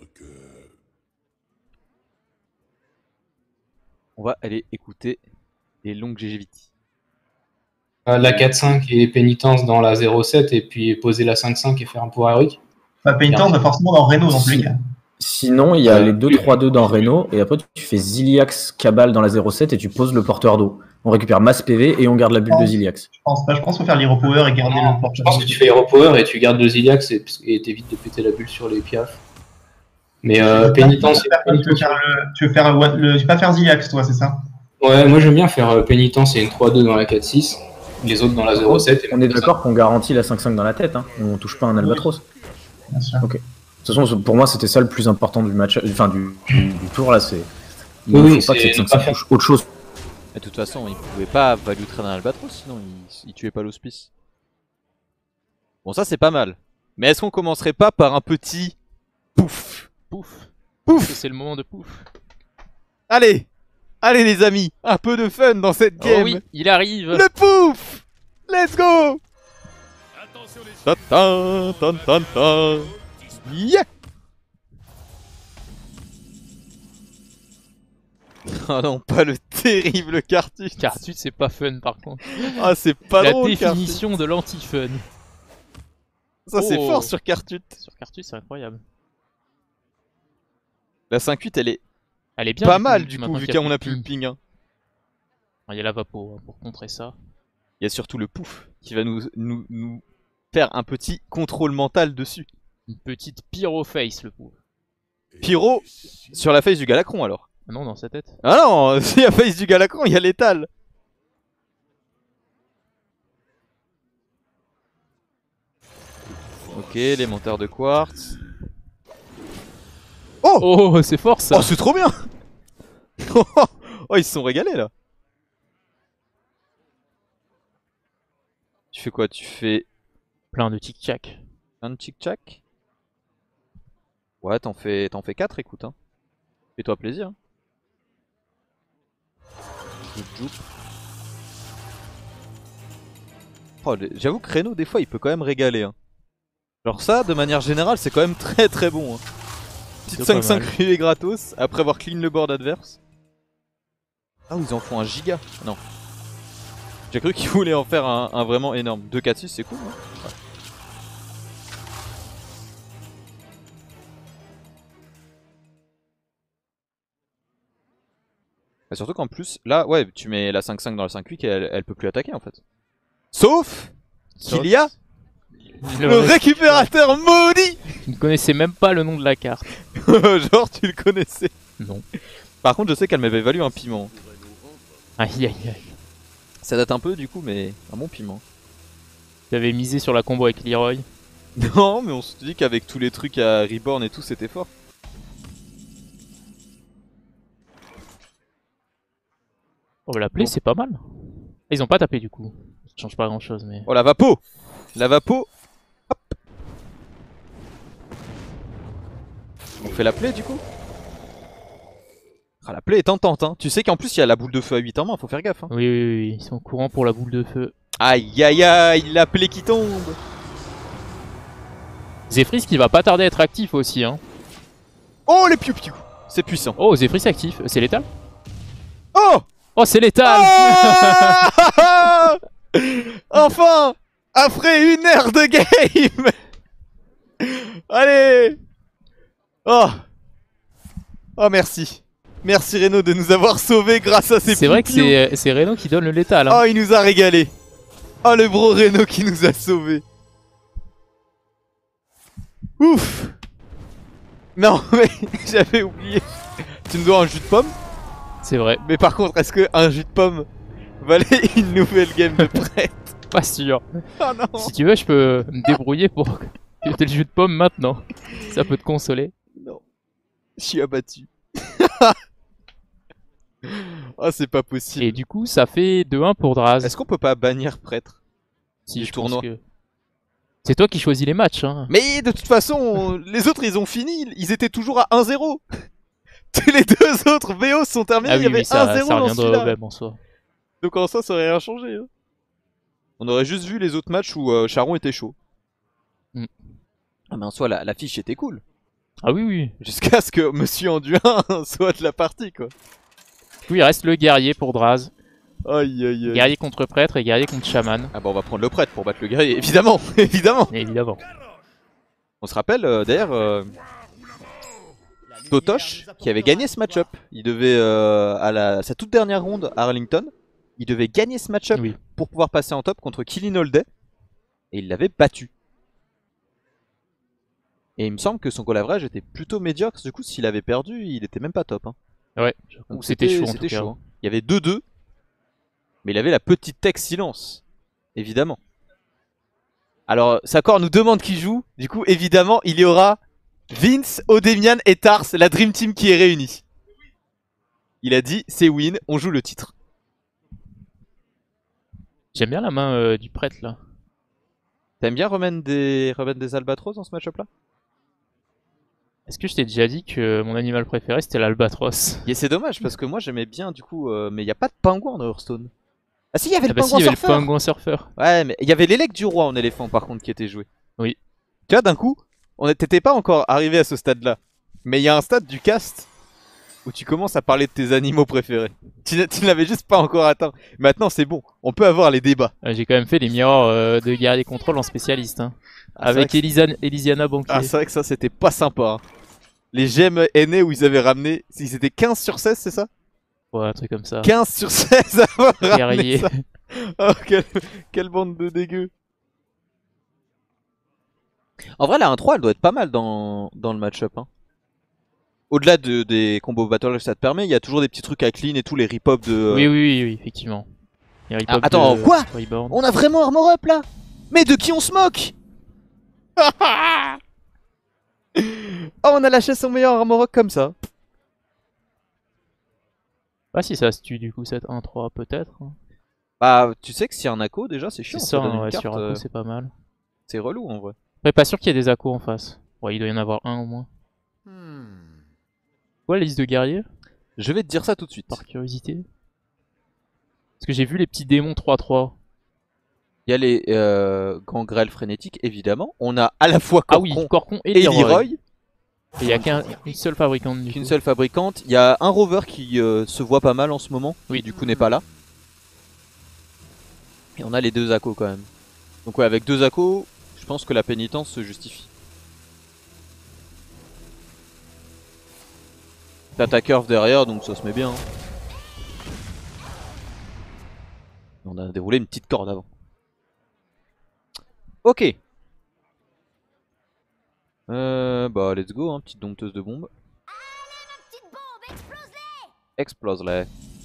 On va aller écouter les longues GGVT. La 4-5 et pénitence dans la 0-7 et puis poser la 5-5 et faire un pouvoir héroïque. Bah, pénitence, va forcément dans Reno dans tous les cas. Sinon, il y a les 2-3-2 dans Reno, et après tu fais Ziliax Cabal dans la 0-7 et tu poses le porteur d'eau. On récupère masse PV et on garde la bulle de Ziliax. Je pense pas, je pense qu'il faut faire l'Hero Power et garder le porteur. Je pense que tu fais Hero Power et tu gardes le Ziliax et t'évites de péter la bulle sur les piafs. Mais pénitence. Tu veux pas faire Ziliax, toi, c'est ça? Ouais, moi j'aime bien faire pénitence et une 3-2 dans la 4-6. les autres dans la 0,7. et On est d'accord qu'on garantit la 5-5 dans la tête, hein. On touche pas un albatros. Bien sûr. Ok. De toute façon, pour moi, c'était ça le plus important du match, enfin du tour là. C'est il Oui, ne oui, faut pas que c'est cette ne pas 5-5 touche autre chose. Mais de toute façon, il pouvait pas value trade un albatros, sinon il tuait pas l'hospice. Bon, ça c'est pas mal. Mais est-ce qu'on commencerait pas par un petit pouf? Pouf. Pouf! C'est le moment de pouf. Allez! Allez les amis! Un peu de fun dans cette game! Oh oui, il arrive. Le pouf! Let's go! Ta ta ta ta ta. Yeah! Oh non, pas le terrible Cartus! Cartus, c'est pas fun par contre. Ah, c'est pas La drôle, définition de l'anti-fun. Ça c'est Oh. fort sur Cartut. Sur Cartus, c'est incroyable. La 5-8 Elle est bien. pas du mal du coup, maintenant vu qu'il y qu'on a plus de le ping. Hein. Il y a la vapo hein, pour contrer ça. Il y a surtout le pouf qui va nous faire un petit contrôle mental dessus. Une petite pyro face, le pauvre. Pyro sur la face du Galacron alors. Ah non, dans sa tête. Ah non, s'il y a face du Galacron, il y a l'étal. Ok, les monteurs de quartz. Oh! Oh, c'est fort ça. Oh, c'est trop bien! Oh, ils se sont régalés là. Tu fais quoi? Tu fais Plein de tic-tac. un tic-tac? Ouais, t'en fais 4, écoute. Hein. Fais-toi plaisir. Joup, joup. Oh, j'avoue que Reno, des fois, il peut quand même régaler. Hein. Genre ça, de manière générale, c'est quand même très très bon. Hein. Petite C'est pas 5-5 mal. ruée gratos, après avoir clean le board adverse. Ah, ils en font un giga. Non. J'ai cru qu'ils voulaient en faire un vraiment énorme. 2-4-6, c'est cool. Hein. Ouais. Bah, surtout qu'en plus, là, ouais, tu mets la 5-5 dans la 5-8 et elle peut plus attaquer en fait. Sauf qu'il y a le récupérateur maudit. Tu ne connaissais même pas le nom de la carte. Genre, tu le connaissais. Non. Par contre, je sais qu'elle m'avait valu un piment. Aïe aïe aïe. Ça date un peu du coup, mais un bon piment. J'avais misé sur la combo avec Leroy. Non, mais on se dit qu'avec tous les trucs à Reborn et tout, c'était fort. On va l'appeler, Bon. c'est pas mal. Ils ont pas tapé du coup. Ça change pas grand chose, mais. Oh, la vapo. La vapo. Hop. On fait la play du coup. Ah, la play est tentante, hein. Tu sais qu'en plus, il y a la boule de feu à 8 en main, faut faire gaffe. Hein. Oui, oui, oui, oui, ils sont au courant pour la boule de feu. Aïe aïe aïe, la play qui tombe. Zephrys qui va pas tarder à être actif aussi, hein. Oh, les piou-piou. C'est puissant. Oh, Zephrys actif. C'est létal? Oh. Oh, c'est létal. Ah. Enfin, après une heure de game. Allez. Oh. Oh, merci. Merci Reno de nous avoir sauvés grâce à ces C'est vrai que piou-piou. c'est Reno qui donne le létal. Hein. Oh, il nous a régalé. Oh, le bro Reno qui nous a sauvés. Ouf. Non, mais j'avais oublié. Tu nous dois un jus de pomme. C'est vrai. Mais par contre, est-ce que un jus de pomme valait une nouvelle game de prête? Pas sûr. Oh non. Si tu veux, je peux me débrouiller pour que t'aies le jus de pomme maintenant. Ça peut te consoler. Non. Je suis abattu. Oh, c'est pas possible. Et du coup, ça fait 2-1 pour Draz. Est-ce qu'on peut pas bannir prêtre Si, du je tournoi pense que... C'est toi qui choisis les matchs, hein. Mais de toute façon, les autres ils ont fini. Ils étaient toujours à 1-0. Tous les deux autres VO sont terminés. Ah Il oui, y avait oui, ça 1-0 dans reviendrait au celui-là. même en soi. Donc en soi, ça aurait rien changé. Hein. On aurait juste vu les autres matchs où Charon était chaud. Mm. Ah, mais en soi, la fiche était cool. Ah oui, oui. Jusqu'à ce que Monsieur Anduin soit de la partie, quoi. Du coup, il reste le guerrier pour Draz. Aïe aïe aïe. Guerrier contre prêtre et guerrier contre chaman. Ah bah on va prendre le prêtre pour battre le guerrier, évidemment, évidemment. Évidemment. On se rappelle d'ailleurs Totosh qui avait gagné ce match-up. Il devait à sa toute dernière ronde à Arlington, il devait gagner ce match-up Oui. pour pouvoir passer en top contre Killin Holday et il l'avait battu. Et il me semble que son goal average était plutôt médiocre. Du coup, s'il avait perdu, il était même pas top. Hein. Ouais. Donc C'était chaud en tout c'était cas. chaud. Hein. Il y avait 2-2, mais il avait la petite tech silence. évidemment. Alors, Sakor nous demande qui joue. Du coup, évidemment, il y aura Vince, Odemian et Tars, la Dream Team qui est réunie. Il a dit, c'est win, on joue le titre. J'aime bien la main du prêtre là. T'aimes bien remettre des albatros dans ce match-up là? Est-ce que je t'ai déjà dit que mon animal préféré c'était l'albatros? Et c'est dommage parce que moi j'aimais bien du coup, mais il n'y a pas de pingouin dans Hearthstone. Ah si, il y avait Ah le bah si, pingouin il y avait le surfeur. pingouin surfeur. Ouais, mais il y avait l'élec du roi en éléphant par contre qui était joué. Oui. Tu vois, d'un coup, t'étais pas encore arrivé à ce stade-là. Mais il y a un stade du cast où tu commences à parler de tes animaux préférés. Tu ne l'avais juste pas encore atteint. Maintenant c'est bon, on peut avoir les débats. J'ai quand même fait les miroirs de guerrier contrôle en spécialiste. Hein. Ah, avec c'est Elysiana Banquier. Ah, c'est vrai que ça c'était pas sympa. Hein. Les gemmes aînés où ils avaient ramené, ils étaient 15 sur 16, c'est ça? Ouais, un truc comme ça. 15 sur 16 à avoir ramené Guerrier. ça. Oh, quelle bande de dégueux. En vrai, la 1-3, elle doit être pas mal dans le match-up. Hein. Au-delà des combos battle que ça te permet, il y a toujours des petits trucs à clean et tous les rip-up de... Oui, effectivement. Les rip-up attends, de quoi? Reborn. On a vraiment armor up là? Mais de qui on se moque? Oh, on a lâché son meilleur armor up comme ça. Ah si ça se tue du coup cette 1-3 peut-être. Hein. Bah, tu sais que s'il y a un ACO déjà, c'est chiant. C'est ça, donne une ouais, carte, sur ACO c'est pas mal. C'est relou en vrai. Mais pas sûr qu'il y ait des ACO en face. Ouais, il doit y en avoir un au moins. Ouais, la liste de guerriers? Je vais te dire ça tout de suite. Par curiosité. Parce que j'ai vu les petits démons 3-3. Il y a les gangrels frénétiques, évidemment. On a à la fois Corcon, ah oui, Corcon et Leroy. Leroy. Et il n'y a qu'une seule fabricante du coup. Qu'une seule fabricante. Il y a un rover qui se voit pas mal en ce moment. Oui. Qui du coup n'est pas là. Et on a les deux ACO quand même. Donc ouais, avec deux ACO, je pense que la pénitence se justifie. T'as ta curve derrière, donc ça se met bien. Hein. On a déroulé une petite corde avant. Ok. Bah let's go, hein, petite dompteuse de bombes. Explose-les.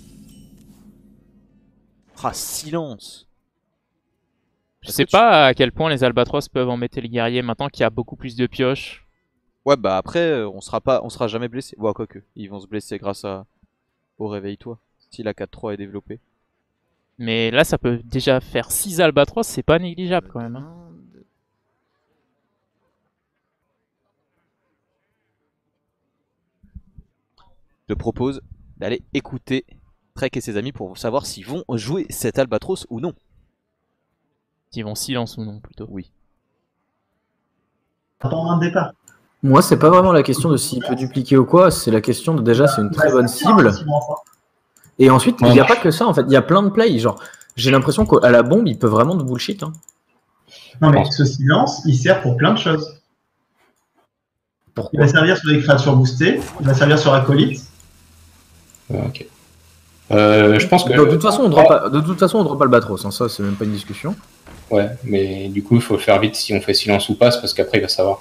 Ah, silence. Je sais pas à quel point les albatros peuvent embêter les guerriers maintenant qu'il y a beaucoup plus de pioches. Ouais, bah après, on sera jamais blessé. Ouais, quoique, ils vont se blesser grâce au réveil-toi. Si la 4-3 est développée. Mais là, ça peut déjà faire 6 albatros, c'est pas négligeable quand même. Hein. Je te propose d'aller écouter Trek et ses amis pour savoir s'ils vont jouer cet albatros ou non. S'ils vont silence ou non, plutôt. Oui. Attends un départ. Moi, c'est pas vraiment la question de s'il peut dupliquer ou quoi, c'est la question de déjà, c'est une très bonne cible. Et ensuite, il n'y a pas que ça en fait, il y a plein de plays. Genre, j'ai l'impression qu'à la bombe, il peut vraiment de bullshit. Hein. Non, mais ce silence, il sert pour plein de choses. Pourquoi? Il va servir sur les créatures boostées, il va servir sur Acolyte. Ok. Je pense que. De toute façon, on drop Albatros, hein, ça, c'est même pas une discussion. Ouais, mais du coup, il faut faire vite si on fait silence ou pas, parce qu'après, il va savoir.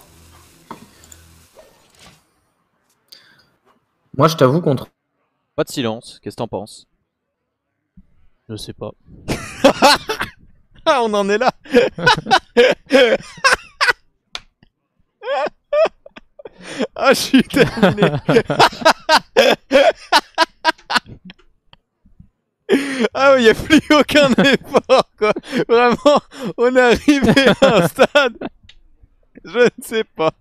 Moi, je t'avoue contre. Pas de silence, qu'est-ce que t'en penses? Je sais pas. Ah, on en est là. Ah, je suis terminé. Ah oui, il n'y a plus aucun effort, quoi. Vraiment, on est arrivé à un stade. Je ne sais pas.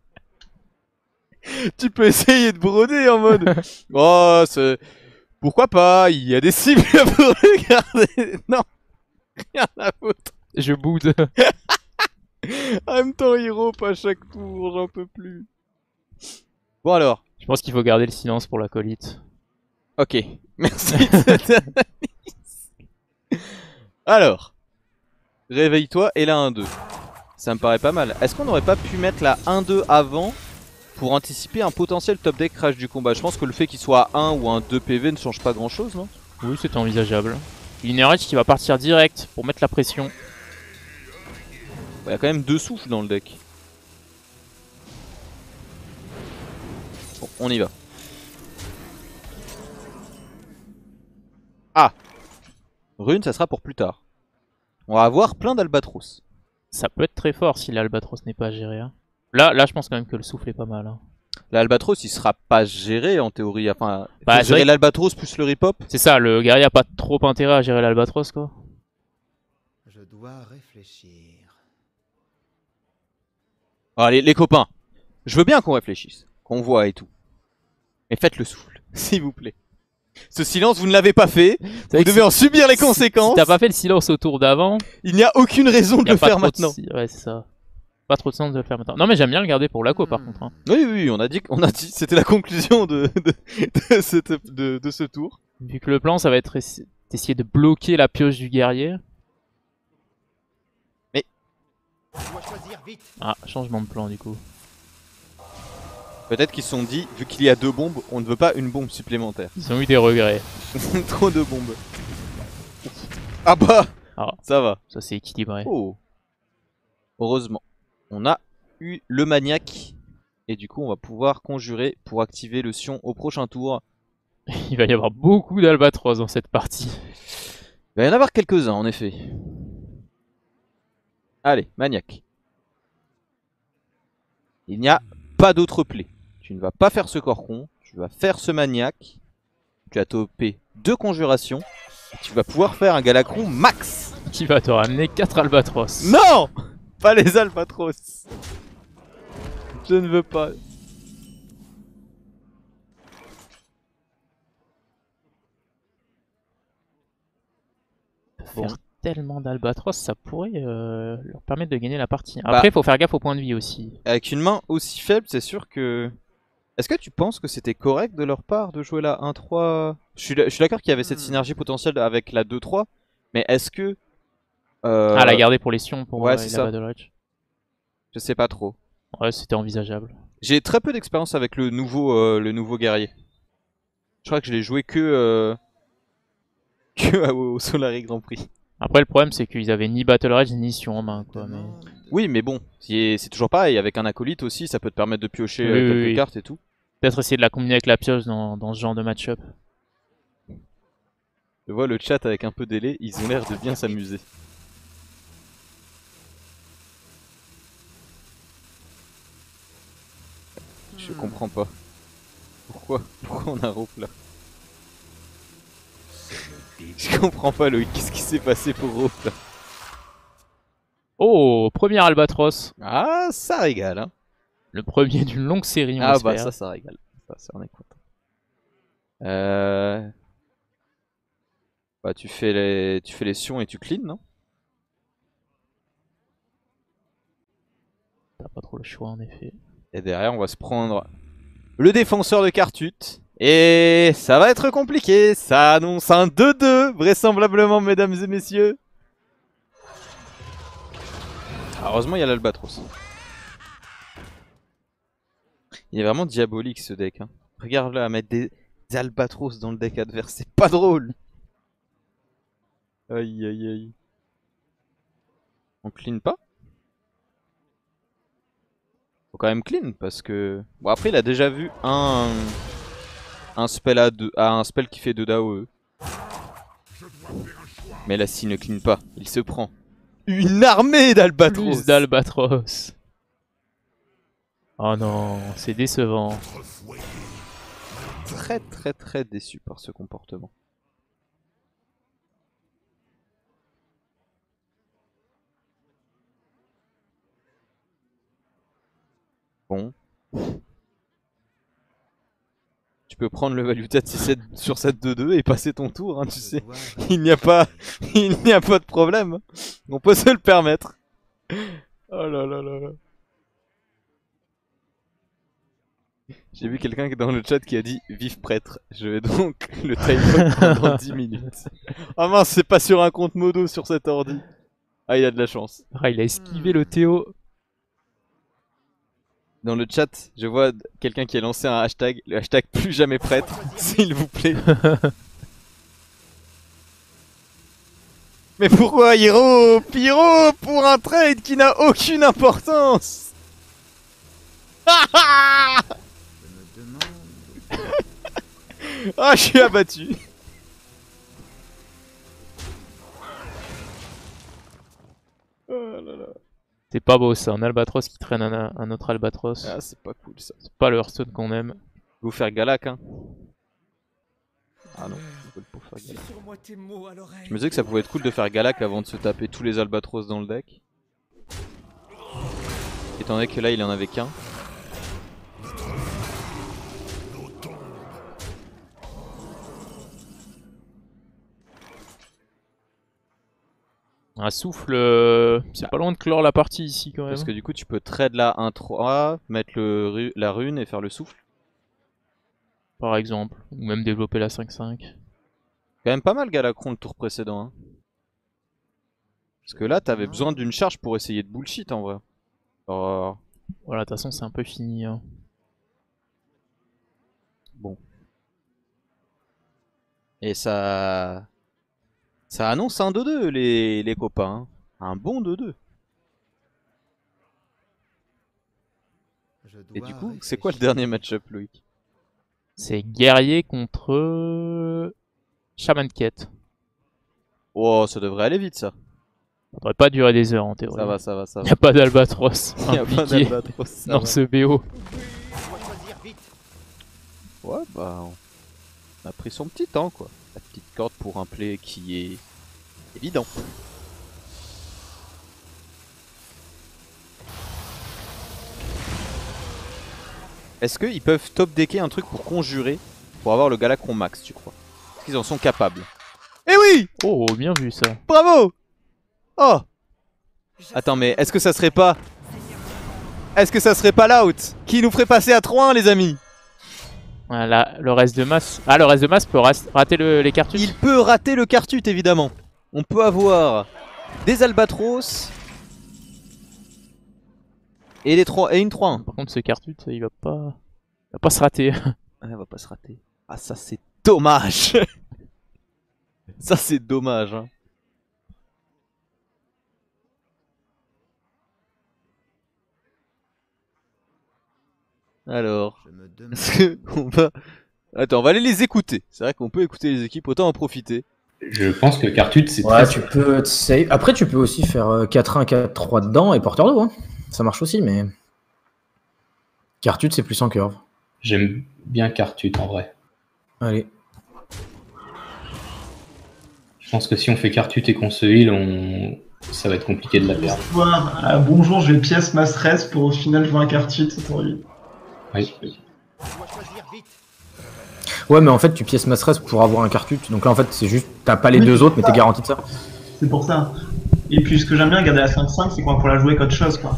Tu peux essayer de broder en mode. Oh, c'est. Pourquoi pas? Il y a des cibles pour regarder. Non, rien à foutre. Je boude. En même temps, hero, pas chaque tour, j'en peux plus. Bon alors. Je pense qu'il faut garder le silence pour l'acolyte. Ok, merci de cette analyse. Alors, réveille-toi et la 1-2. Ça me paraît pas mal. Est-ce qu'on n'aurait pas pu mettre la 1-2 avant pour anticiper un potentiel top deck crash du combat? Je pense que le fait qu'il soit 1 ou un 2 PV ne change pas grand chose, non? Oui, c'est envisageable. Lineage qui va partir direct pour mettre la pression. Il y a quand même 2 souffles dans le deck. Bon, on y va. Ah! Rune, ça sera pour plus tard. On va avoir plein d'Albatros. Ça peut être très fort si l'Albatros n'est pas géré. Hein. Là, je pense quand même que le souffle est pas mal. Hein. L'Albatros, il sera pas géré en théorie. Enfin, Bah, gérer l'Albatros plus le ripop. C'est ça, le guerrier a pas trop intérêt à gérer l'Albatros, quoi. Je dois réfléchir. Allez, les copains, je veux bien qu'on réfléchisse, qu'on voit et tout. Mais faites le souffle, s'il vous plaît. Ce silence, vous ne l'avez pas fait. Vous devez en subir les conséquences. Si t'as pas fait le silence au tour d'avant, il n'y a aucune raison de le faire maintenant. Ouais, c'est ça. Pas trop de sens de le faire maintenant. Non, mais j'aime bien le garder pour l'ACO par contre. Hein. Oui, on a dit, c'était la conclusion de ce tour. Vu que le plan, ça va être essayer de bloquer la pioche du guerrier. Mais. Ah, changement de plan du coup. Peut-être qu'ils se sont dit, vu qu'il y a 2 bombes, on ne veut pas une bombe supplémentaire. Ils ont eu des regrets. Trop de bombes. Ah bah ah, ça va. Ça c'est équilibré. Oh. Heureusement. On a eu le maniaque. Et du coup on va pouvoir conjurer pour activer le Sion au prochain tour. Il va y avoir beaucoup d'Albatros dans cette partie. Il va y en avoir quelques-uns en effet. Allez, maniaque. Il n'y a pas d'autre play. Tu ne vas pas faire ce corcon, tu vas faire ce maniaque. Tu as topé 2 conjurations. Et tu vas pouvoir faire un Galacron max. Qui va te ramener 4 Albatros. Non, pas les Albatros. Je ne veux pas. Faire tellement d'Albatros, ça pourrait leur permettre de gagner la partie. Après, il faut faire gaffe au point de vie aussi. Avec une main aussi faible, c'est sûr que... Est-ce que tu penses que c'était correct de leur part de jouer la 1-3 ? Je suis d'accord qu'il y avait cette synergie potentielle avec la 2-3, mais est-ce que... Ah, la garder pour les Sions pour ouais, la Battle Rage. Je sais pas trop. Ouais, c'était envisageable. J'ai très peu d'expérience avec le nouveau guerrier. Je crois que je l'ai joué que au Solari Grand Prix. Après, le problème, c'est qu'ils avaient ni Battle Rage ni Sion en main, quoi. Mais... Oui, mais bon, c'est toujours pareil. Avec un acolyte aussi, ça peut te permettre de piocher quelques cartes et tout. Peut-être essayer de la combiner avec la pioche dans ce genre de match-up. Je vois le chat avec un peu de délai, ils ont l'air de bien s'amuser. Je comprends pas. Pourquoi on a Rope là? Je comprends pas Loïc, qu'est-ce qui s'est passé pour Rope là? Oh, premier Albatros. Ah, ça régale hein. Le premier d'une longue série, on ah espère. bah ça régale. Ça on est content. Bah tu fais les Sions et tu clean, non? T'as pas trop le choix en effet. Et derrière on va se prendre le défenseur de Cartut. Et ça va être compliqué. Ça annonce un 2-2 vraisemblablement mesdames et messieurs. Heureusement il y a l'Albatros. Il est vraiment diabolique ce deck. Hein. Regarde-le à mettre des Albatros dans le deck adverse. C'est pas drôle. Aïe aïe aïe. On clean pas? Faut quand même clean parce que... Bon après il a déjà vu un spell un spell qui fait 2 d'AOE. Mais là s'il ne clean pas, il se prend une armée d'Albatros. Plus d'Albatros. Oh non, c'est décevant. Très déçu par ce comportement. Bon. Tu peux prendre le Valuta sur cette 2-2 et passer ton tour, hein, tu sais. Il n'y a pas de problème. On peut se le permettre. Oh là là là là. J'ai vu quelqu'un dans le chat qui a dit vive prêtre. Je vais donc le time pendant 10 minutes. Ah mince, c'est pas sur un compte modo sur cet ordi. Ah, il a de la chance. Ah, il a esquivé le Théo. Dans le chat, je vois quelqu'un qui a lancé un hashtag, le hashtag plus jamais prêtre, s'il vous plaît. Mais pourquoi Hiro Pyro pour un trade qui n'a aucune importance? Je me demande... Ah, je suis abattu. C'est pas beau ça, un albatros qui traîne un autre albatros. Ah, c'est pas cool ça. C'est pas le Hearthstone qu'on aime. Vous faire Galak, hein. Ah non, faut pas faire Galak. Sur-moi tes mots à l'oreille. Je me disais que ça pouvait être cool de faire Galak avant de se taper tous les albatros dans le deck. Étant donné que là il en avait qu'un. Un souffle, c'est pas loin de clore la partie ici quand même. Parce que du coup tu peux trade là 1-3, mettre la rune et faire le souffle. Par exemple, ou même développer la 5-5. Quand même pas mal Galakron le tour précédent. Hein. Parce que là t'avais besoin d'une charge pour essayer de bullshit en vrai. Alors, voilà, de toute façon c'est un peu fini. Hein. Bon. Et ça annonce un 2-2 les copains. Hein. Un bon 2-2. Et du coup, c'est quoi le dernier match-up, Loïc? C'est guerrier contre Shaman Quête. Oh, ça devrait aller vite ça. Ça devrait pas durer des heures en théorie. Ça va, ça va, ça va. Y'a pas d'albatros Y a pas impliqué d'albatros, dans ce BO. Ouais, bah on a pris son petit temps quoi. La petite corde pour un play qui est évident. Est-ce qu'ils peuvent top decker un truc pour conjurer pour avoir le Galakron max, tu crois? Est-ce qu'ils en sont capables? Eh oui! Oh, bien vu ça. Bravo! Oh! Attends, mais est-ce que ça serait pas... Est-ce que ça serait pas l'out qui nous ferait passer à 3-1 les amis? Voilà, le reste de masse. Ah, le reste de masse peut rater les cartutes. Il peut rater le cartute évidemment. On peut avoir des albatros et une 3-1. Par contre, ce cartute, il va pas se rater. Ah, il va pas se rater. Ah, ça c'est dommage. Ça c'est dommage. Hein. Alors, est-ce qu'on va... Attends, on va aller les écouter. C'est vrai qu'on peut écouter les équipes, autant en profiter. Je pense que Cartut, c'est ouais, très... tu peux save. Après, tu peux aussi faire 4-1, 4-3 dedans et porteur d'eau. Hein. Ça marche aussi, mais... Cartut, c'est plus en curve. J'aime bien Cartut, en vrai. Allez. Je pense que si on fait Cartut et qu'on se heal, ça va être compliqué de la perdre. Bonjour, je vais pièce ma stress pour au final jouer un Cartut. Oui. Ouais, mais en fait, tu pièces ma stress pour avoir un Cartut. Donc là, en fait, c'est juste, t'as pas les deux autres, mais t'es garanti de ça. C'est pour ça. Et puis, ce que j'aime bien garder la 5-5, c'est qu'on va pour la jouer qu'autre chose, quoi.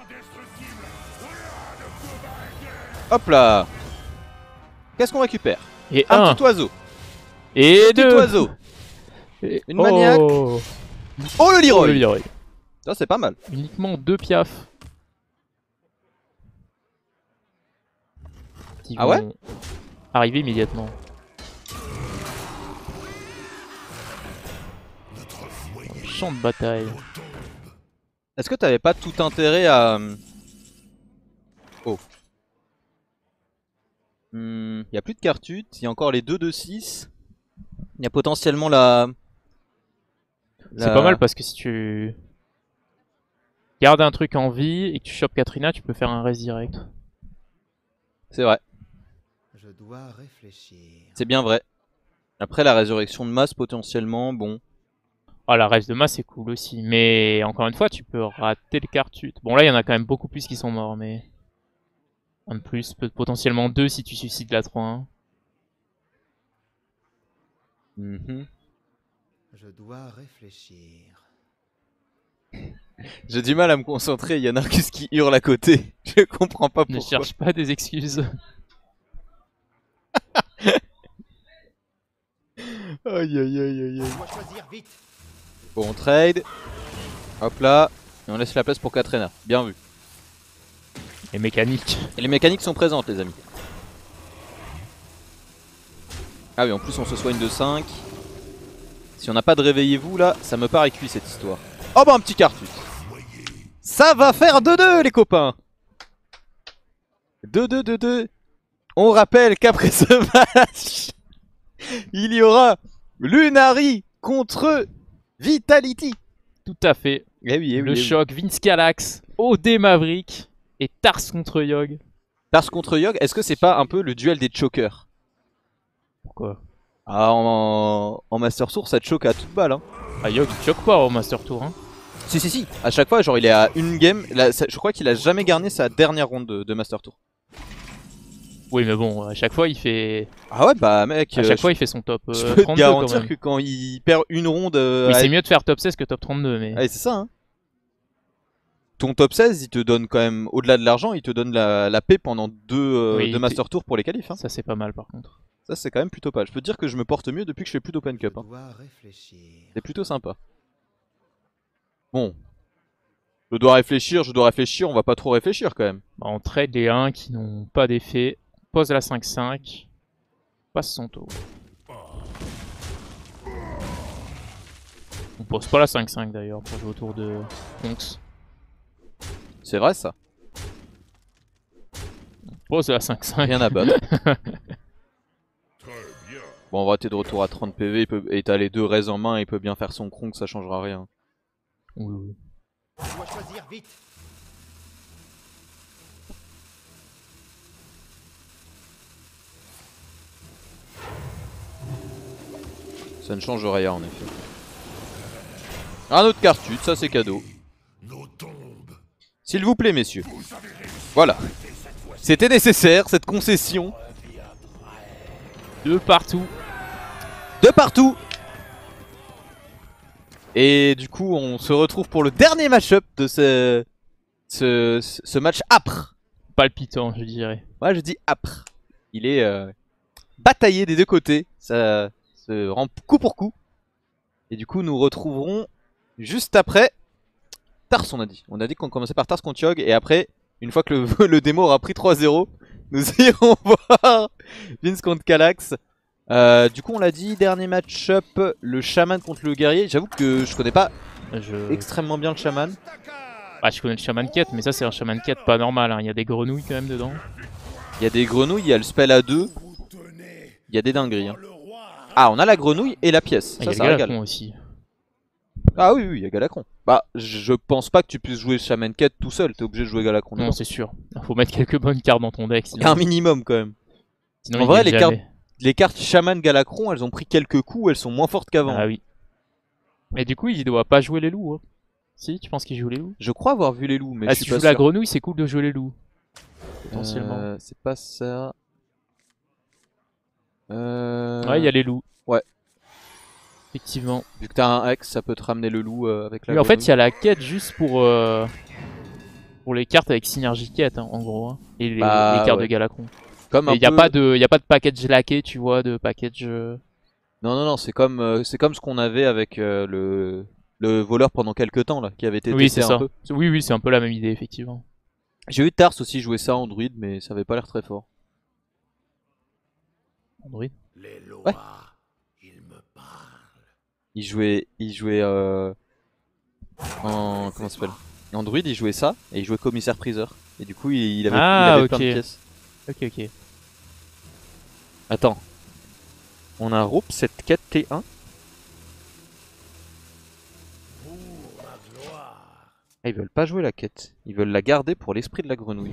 Hop là. Qu'est-ce qu'on récupère? Et un petit oiseau. Et un petit oiseau. Une maniaque. Oh, le Leroy. Oh, le Leroy. Ça, c'est pas mal. Uniquement 2 piafs. Qui ah ouais? Arriver immédiatement. Champ de bataille. Est-ce que t'avais pas tout intérêt à... Oh. Il y a plus de Cartut, il y a encore les 2-2-6. Il y a potentiellement la... C'est pas mal parce que si tu gardes un truc en vie et que tu chopes Katrina, tu peux faire un res direct. C'est vrai. Je dois réfléchir. C'est bien vrai. Après la résurrection de masse potentiellement, bon. Ah, la res de masse c'est cool aussi, mais encore une fois tu peux rater le Cartut. Bon là il y en a quand même beaucoup plus qui sont morts, mais un de plus, potentiellement 2 si tu suicides la 3-1. Je dois réfléchir. J'ai du mal à me concentrer, il y a Narcus qui hurle à côté. Je comprends pas pourquoi. Ne cherche pas des excuses. Aïe aïe aïe aïe aïe. Bon, on trade. Hop là. Et on laisse la place pour Katrina. Bien vu. Les mécaniques. Et les mécaniques sont présentes, les amis. Ah oui, en plus on se soigne de 5. Si on n'a pas de réveillez-vous là, ça me paraît cuit cette histoire. Oh bah un petit Cartut. Ça va faire 2-2 les copains. 2-2-2-2. On rappelle qu'après ce match, il y aura Lunari contre Vitality. Tout à fait. Eh oui, Le choc, Vince Calax, OD Maverick et Tars contre Yogg. Tars contre Yogg, est-ce que c'est pas un peu le duel des chokers? Pourquoi? Ah, en Master Tour, ça te choque à toute balle. Hein. Ah, Yogg il choque pas au Master Tour. Hein. Si. À chaque fois, genre, il est à une game. Là, je crois qu'il a jamais gagné sa dernière ronde de Master Tour. Oui, mais bon, à chaque fois, il fait. Ah ouais, bah mec. À chaque fois, il fait son top. Je peux te 32 garantir quand même. que quand il perd une ronde. Oui, c'est mieux de faire top 16 que top 32. Mais... Ouais, c'est ça. Hein. Ton top 16, il te donne quand même, au-delà de l'argent, il te donne la paix pendant deux Master Tours pour les qualifs. Hein. Ça, c'est pas mal par contre. Ça, c'est quand même plutôt pas mal. Je peux te dire que je me porte mieux depuis que je fais plus d'Open Cup. Hein. C'est plutôt sympa. Bon. Je dois réfléchir, on va pas trop réfléchir quand même. Bah, on trade les 1 qui n'ont pas d'effet. Pose la 5-5. Passe son tour. On pose pas la 5-5 d'ailleurs pour jouer autour de Tonks. C'est vrai ça. On pose la 5-5. Rien à battre. Bon, on va être de retour à 30 PV, et t'as les deux raises en main, il peut bien faire son cronk, ça changera rien. Oui. Je dois choisir vite. Ça ne change rien en effet. Un autre cartute, ça c'est cadeau. S'il vous plaît messieurs. Voilà. C'était nécessaire cette concession. De partout. De partout. Et du coup on se retrouve pour le dernier match-up de ce match âpre. Palpitant je dirais. Ouais je dis âpre. Il est bataillé des deux côtés. Ça se rend coup pour coup. Et du coup nous retrouverons juste après Tars on a dit. On a dit qu'on commençait par Tars contre Yogg. Et après, une fois que le démo aura pris 3-0, nous irons voir Vince contre Calax. Du coup on l'a dit, dernier match-up, le chaman contre le guerrier. J'avoue que je connais pas extrêmement bien le chaman. Bah je connais le chaman quête, mais ça c'est un chaman quête pas normal, hein. Il y a des grenouilles quand même dedans. Il y a des grenouilles, il y a le spell à 2. Il y a des dingueries. Hein. Ah on a la grenouille et la pièce. Ah, ça y a le Galacron aussi. Ah oui, il y a Galacron. Bah je pense pas que tu puisses jouer chaman quête tout seul, t'es obligé de jouer Galacron. Non c'est sûr, faut mettre quelques bonnes cartes dans ton deck. Il y a un minimum quand même. Sinon, en vrai les cartes chaman Galacron, elles ont pris quelques coups, elles sont moins fortes qu'avant. Ah oui. Mais du coup il doit pas jouer les loups. Hein. Si, tu penses qu'il joue les loups? Je crois avoir vu les loups, mais ah, je suis si pas tu joues sûr. la grenouille, c'est cool de jouer les loups. Potentiellement. C'est pas ça. Ouais, il y a les loups. Ouais. Effectivement. Vu que t'as un Hex, ça peut te ramener le loup avec la oui, en grenouille. fait, il y a la quête juste pour les cartes avec synergie quête, hein, en gros. Hein, et les cartes de Galacron. Il n'y a pas de package laqué, tu vois, de package... Non, c'est comme ce qu'on avait avec le voleur pendant quelques temps, là, qui avait été oui, testé un peu. Oui, c'est un peu la même idée, effectivement. J'ai vu Tars aussi jouer ça en druide, mais ça avait pas l'air très fort. En druide? Les lois, ouais. il me parle. Il jouait en... comment ça s'appelle? En druide, il jouait ça, et il jouait commissaire-priseur. Et du coup, il avait plein de pièces. Ok. Attends. On a Rope, cette quête T1. Ah, ils veulent pas jouer la quête. Ils veulent la garder pour l'esprit de la grenouille.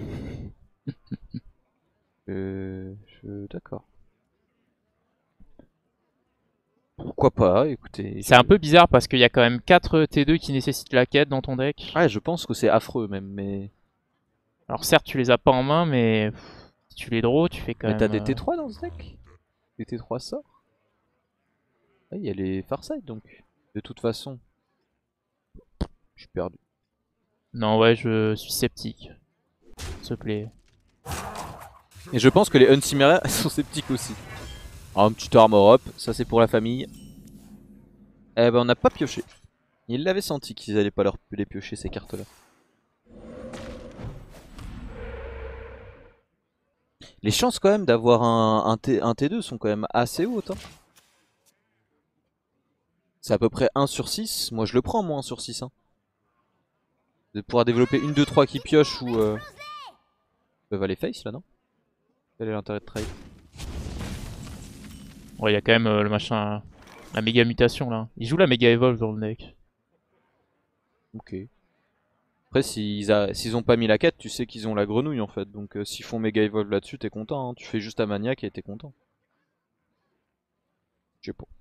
D'accord. Pourquoi pas, écoutez. C'est un peu bizarre parce qu'il y a quand même 4 T2 qui nécessitent la quête dans ton deck. Ouais, je pense que c'est affreux même, mais... Alors certes, tu les as pas en main, mais si tu les draws, tu fais quand même... Mais t'as des T3 dans ce deck? Des T3 sorts? Ah, il y a les Farsight donc. De toute façon. Je suis perdu. Non, ouais, je suis sceptique. S'il te plaît. Et je pense que les Uncimeria sont sceptiques aussi. Alors, un petit armor up, ça c'est pour la famille. Eh ben on n'a pas pioché. Ils l'avaient senti qu'ils allaient pas les piocher ces cartes là. Les chances quand même d'avoir un T2 sont quand même assez hautes. Hein. C'est à peu près 1 sur 6. Moi je le prends moi 1 sur 6. Hein. De pouvoir développer une, 2, 3 qui piochent ou... Ils peuvent aller face là non? Quel est l'intérêt de trade? Ouais, il y a quand même le machin... La méga mutation là. Il joue la méga evolve dans le deck. Ok. Après, s'ils ont pas mis la quête, tu sais qu'ils ont la grenouille en fait. Donc s'ils font méga evolve là-dessus, t'es content. Hein. Tu fais juste ta maniaque et t'es content. Je sais pas.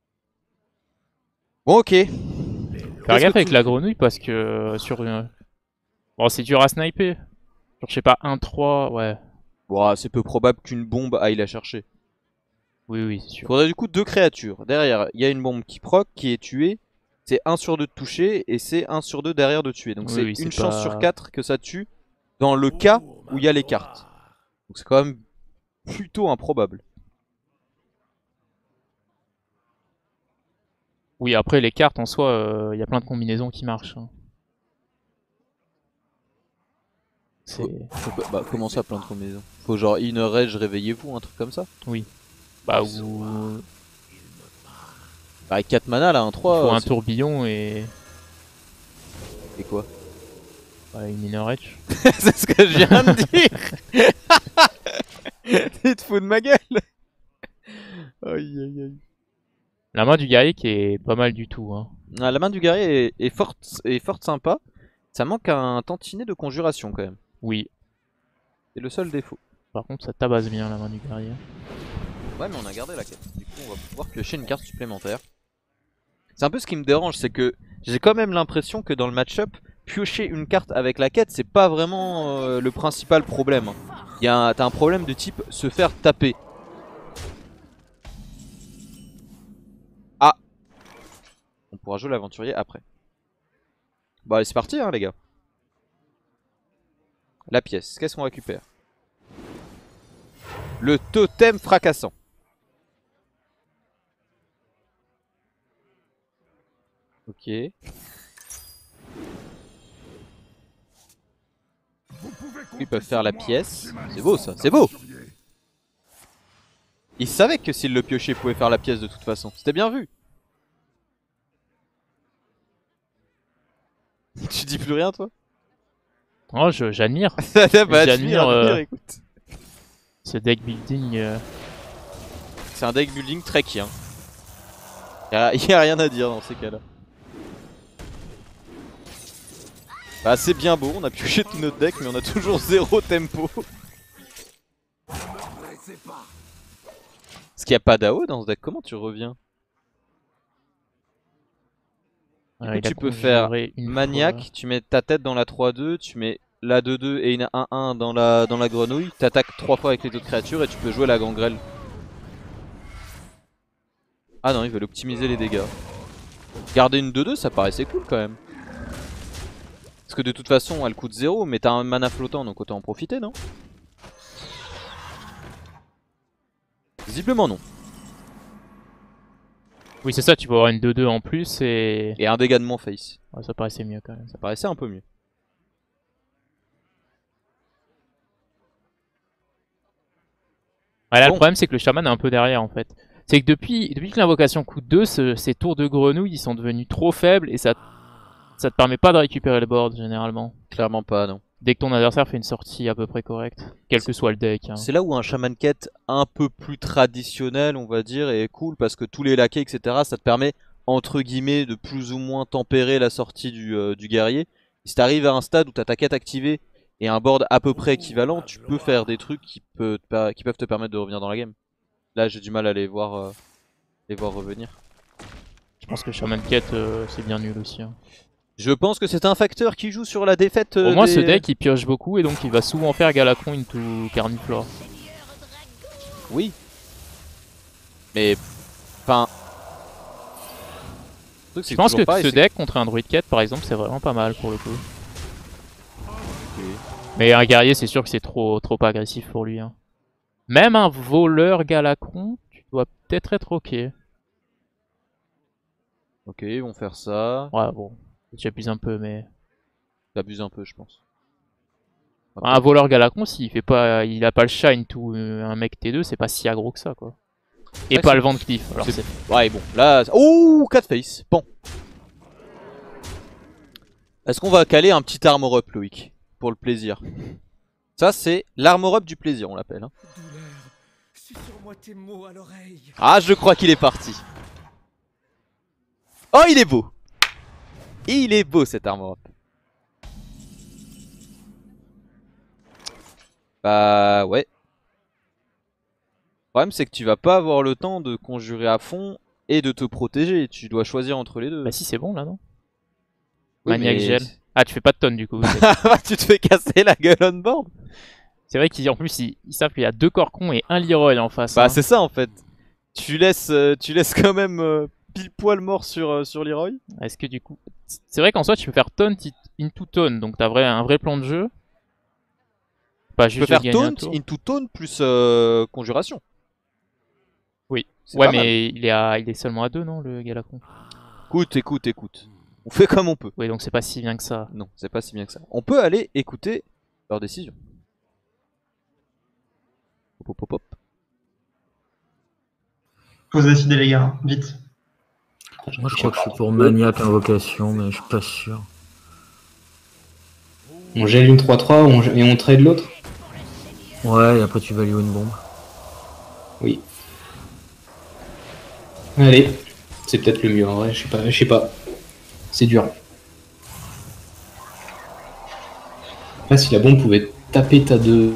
Bon, ok. Faire gaffe avec la grenouille parce que sur une... Bon, c'est dur à sniper. Genre, je sais pas, 1-3, ouais. Bon, c'est peu probable qu'une bombe aille la chercher. Oui, oui, c'est sûr. Faudrait du coup 2 créatures. Derrière, il y a une bombe qui proc, qui est tuée. C'est 1 sur 2 de toucher et c'est 1 sur 2 derrière de tuer. Donc Oui, c'est oui, une c'est chance pas- sur 4 que ça tue dans le cas où il y a les cartes. Donc c'est quand même plutôt improbable. Oui, après, les cartes en soi, il y a plein de combinaisons qui marchent. Hein. C'est... Bah comment ça plein de combinaisons? Faut genre Inner Rage, réveillez-vous, un truc comme ça? Oui. Bah, ou... Bah avec 4 mana là, un 3. Faut un tourbillon et... Et quoi? Bah, une Inner Edge. C'est ce que je viens de dire. Tu te fous de ma gueule. Aïe aïe aïe. La main du guerrier qui est pas mal du tout. Hein. Ah, la main du guerrier est forte sympa. Ça manque un tantinet de conjuration quand même. Oui. C'est le seul défaut. Par contre, ça tabasse bien la main du guerrier. Ouais, mais on a gardé la quête. Du coup, on va pouvoir piocher une carte supplémentaire. C'est un peu ce qui me dérange, c'est que j'ai quand même l'impression que dans le match-up, piocher une carte avec la quête, c'est pas vraiment le principal problème. T'as un problème de type se faire taper. Ah! On pourra jouer l'aventurier après. Bon allez, c'est parti hein les gars. La pièce, qu'est-ce qu'on récupère? Le totem fracassant. Ok. Ils peuvent faire la pièce. C'est beau ça, c'est beau. Ils savaient que s'ils le piochaient, ils pouvaient faire la pièce de toute façon. C'était bien vu. Tu dis plus rien toi? Oh, j'admire. Bah, J'admire écoute. ce deck building. C'est un deck building trekkie. Hein. Y a rien à dire dans ces cas-là. Bah c'est bien beau, on a pioché tout notre deck mais on a toujours 0 tempo. Est-ce qu'il n'y a pas d'AO dans ce deck? Comment tu reviens? Ouais, tu peux faire maniaque, fois. tu mets ta tête dans la 3-2, tu mets la 2-2 et une 1-1 dans la grenouille, t'attaques 3 fois avec les autres créatures et tu peux jouer la gangrel. Ah non, il veut optimiser les dégâts. Garder une 2-2 ça paraissait cool quand même. Parce que de toute façon elle coûte 0 mais t'as un mana flottant donc autant en profiter non? Visiblement non. Oui c'est ça, tu peux avoir une 2-2 en plus et un dégât de moins face. Ouais, ça paraissait mieux quand même. Ça paraissait un peu mieux. Ouais, là Bon. le problème c'est que le chaman est un peu derrière en fait. C'est que depuis que l'invocation coûte 2, ces tours de grenouille ils sont devenus trop faibles et ça te permet pas de récupérer le board généralement. Clairement pas non. Dès que ton adversaire fait une sortie à peu près correcte, quel que soit le deck. Hein. C'est là où un shaman quête un peu plus traditionnel on va dire est cool parce que tous les laquais etc ça te permet entre guillemets de plus ou moins tempérer la sortie du guerrier. Si t'arrives à un stade où t'as ta quête activée et un board à peu près équivalent, tu peux faire des trucs qui peuvent te permettre de revenir dans la game. Là j'ai du mal à les voir revenir. Je pense que Shaman Quête c'est bien nul aussi. Hein. Je pense que c'est un facteur qui joue sur la défaite. Au moins ce deck il pioche beaucoup et donc il va souvent faire Galacron into Carniflore. Oui. Mais enfin. Je pense que ce deck contre un Druid Quête par exemple c'est vraiment pas mal pour le coup. Okay. Mais un guerrier c'est sûr que c'est trop agressif pour lui. Hein. Même un voleur Galacron, tu dois peut-être être ok. Ok, ils vont faire ça. Ouais bon, j'abuse un peu mais... T'abuses un peu je pense. Okay. Un voleur Galacron s'il fait pas, il a pas le shine tout un mec T2 c'est pas si aggro que ça quoi. Et ouais, pas le Van Cleef. Alors c'est... Ouais bon, là... Ouh, 4 face, bon. Est-ce qu'on va caler un petit armor up Loïc? Pour le plaisir. Ça c'est l'armor up du plaisir on l'appelle. Hein. Ah je crois qu'il est parti. Oh il est beau. Il est beau cet armor up. Bah ouais. Le problème c'est que tu vas pas avoir le temps de conjurer à fond et de te protéger. Tu dois choisir entre les deux. Bah si c'est bon là non. Oui, Maniac mais- gel. Ah tu fais pas de tonne du coup. Tu te fais casser la gueule on board. C'est vrai qu'en plus ils savent qu'il y a 2 Corcons et un Leroy en face. Bah hein. c'est ça en fait. Tu laisses quand même pile poil mort sur Leroy. Est-ce que du coup... C'est vrai qu'en soi tu peux faire taunt into taunt, donc t'as un vrai plan de jeu. Pas Tu peux juste faire gagner un taunt tour. into taunt plus conjuration. Oui. C'est Ouais pas mal. mais il est seulement à 2 non le Galacon. Écoute. On fait comme on peut. Oui donc c'est pas si bien que ça. Non, c'est pas si bien que ça. On peut aller écouter leur décision. Hop, hop, hop, hop. Faut se décider, les gars, vite. Moi, je crois que je suis pour Maniac Invocation, mais je suis pas sûr. On gèle une 3-3 et on trade l'autre? Ouais, et après tu values une bombe. Oui. Allez, c'est peut-être le mieux en vrai, je sais pas. C'est dur. Après, si la bombe pouvait taper ta 2.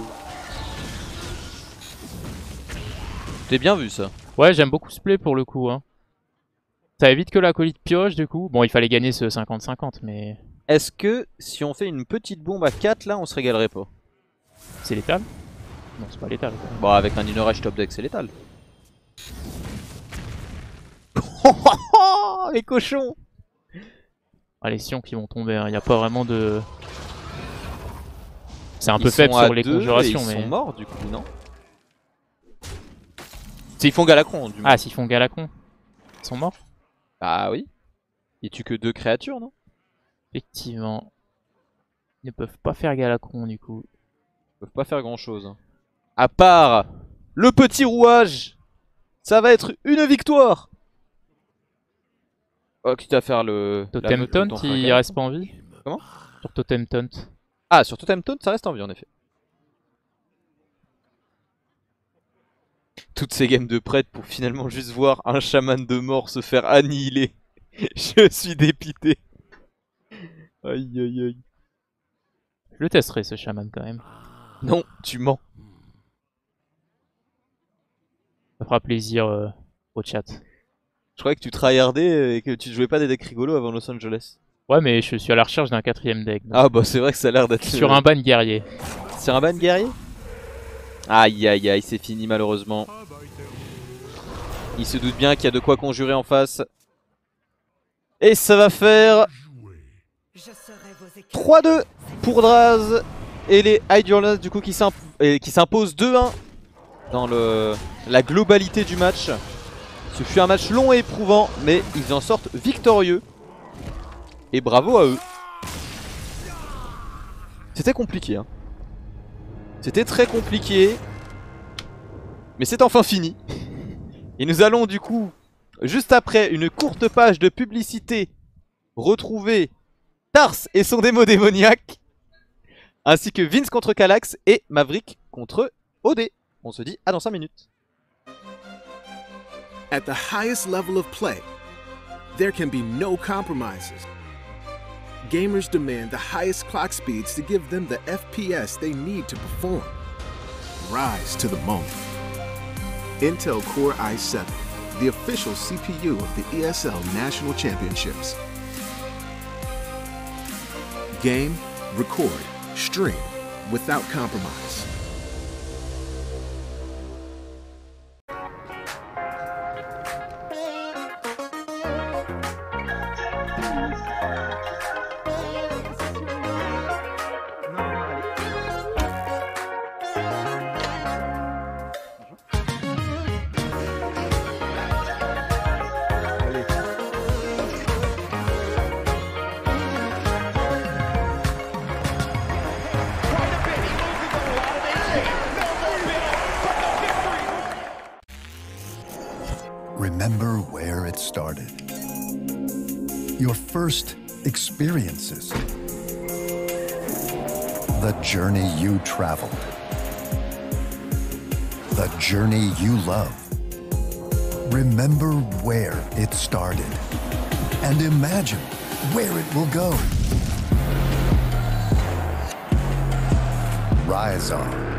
T'es bien vu ça. Ouais j'aime beaucoup ce play pour le coup. Hein. Ça évite que l'acolyte pioche du coup. Bon il fallait gagner ce 50-50 mais... Est-ce que si on fait une petite bombe à 4 là, on se régalerait pas? C'est létal? Non c'est pas létal. Bon, avec un Inner Edge top deck, c'est létal. Les cochons! Ah, les sions qui vont tomber, il n'y a pas vraiment de... C'est un Ils peu faible sont à sur les 2 conjurations et mais... Ils sont morts du coup, non? S'ils font Galacron, du moins. Ah s'ils font Galacon, ils sont morts? Bah oui. Ils tuent que 2 créatures, non? Effectivement. Ils ne peuvent pas faire Galacron du coup. Ils peuvent pas faire grand chose. À part le petit rouage. Ça va être une victoire. Oh, quitte à faire le... Totem Taunt, il reste pas en vie? Comment? Sur Totem Taunt. Ah, sur Totem Taunt, ça reste en vie en effet. Toutes ces games de prêtre pour finalement juste voir un chaman de mort se faire annihiler. Je suis dépité. Aïe aïe aïe. Je le testerai ce chaman quand même. Non, tu mens. Ça fera plaisir au chat. Je croyais que tu tryhardais et que tu jouais pas des decks rigolos avant Los Angeles. Ouais mais je suis à la recherche d'un 4ème deck. donc. Ah bah c'est vrai que ça a l'air d'être... Sur un ban guerrier. Sur un ban guerrier? Aïe aïe aïe, c'est fini malheureusement. Il se doute bien qu'il y a de quoi conjurer en face. Et ça va faire 3-2 pour Draz. Et les Hydrolands du coup qui s'imposent 2-1 dans la globalité du match. Ce fut un match long et éprouvant, mais ils en sortent victorieux. Et bravo à eux. C'était compliqué hein. C'était très compliqué. Mais c'est enfin fini. Et nous allons du coup, juste après une courte page de publicité, retrouver Tars et son démo démoniaque, ainsi que Vince contre Kallax et Maverick contre OD. On se dit à dans 5 minutes. At the highest level of play, there can be no compromises. Gamers demand the highest clock speeds to give them the FPS they need to perform. Rise to the moment. Intel Core i7, the official CPU of the ESL National Championships. Game, record, stream without compromise. Remember where it started. Your first experiences. The journey you traveled. The journey you love. Remember where it started. And imagine where it will go. Ryzar.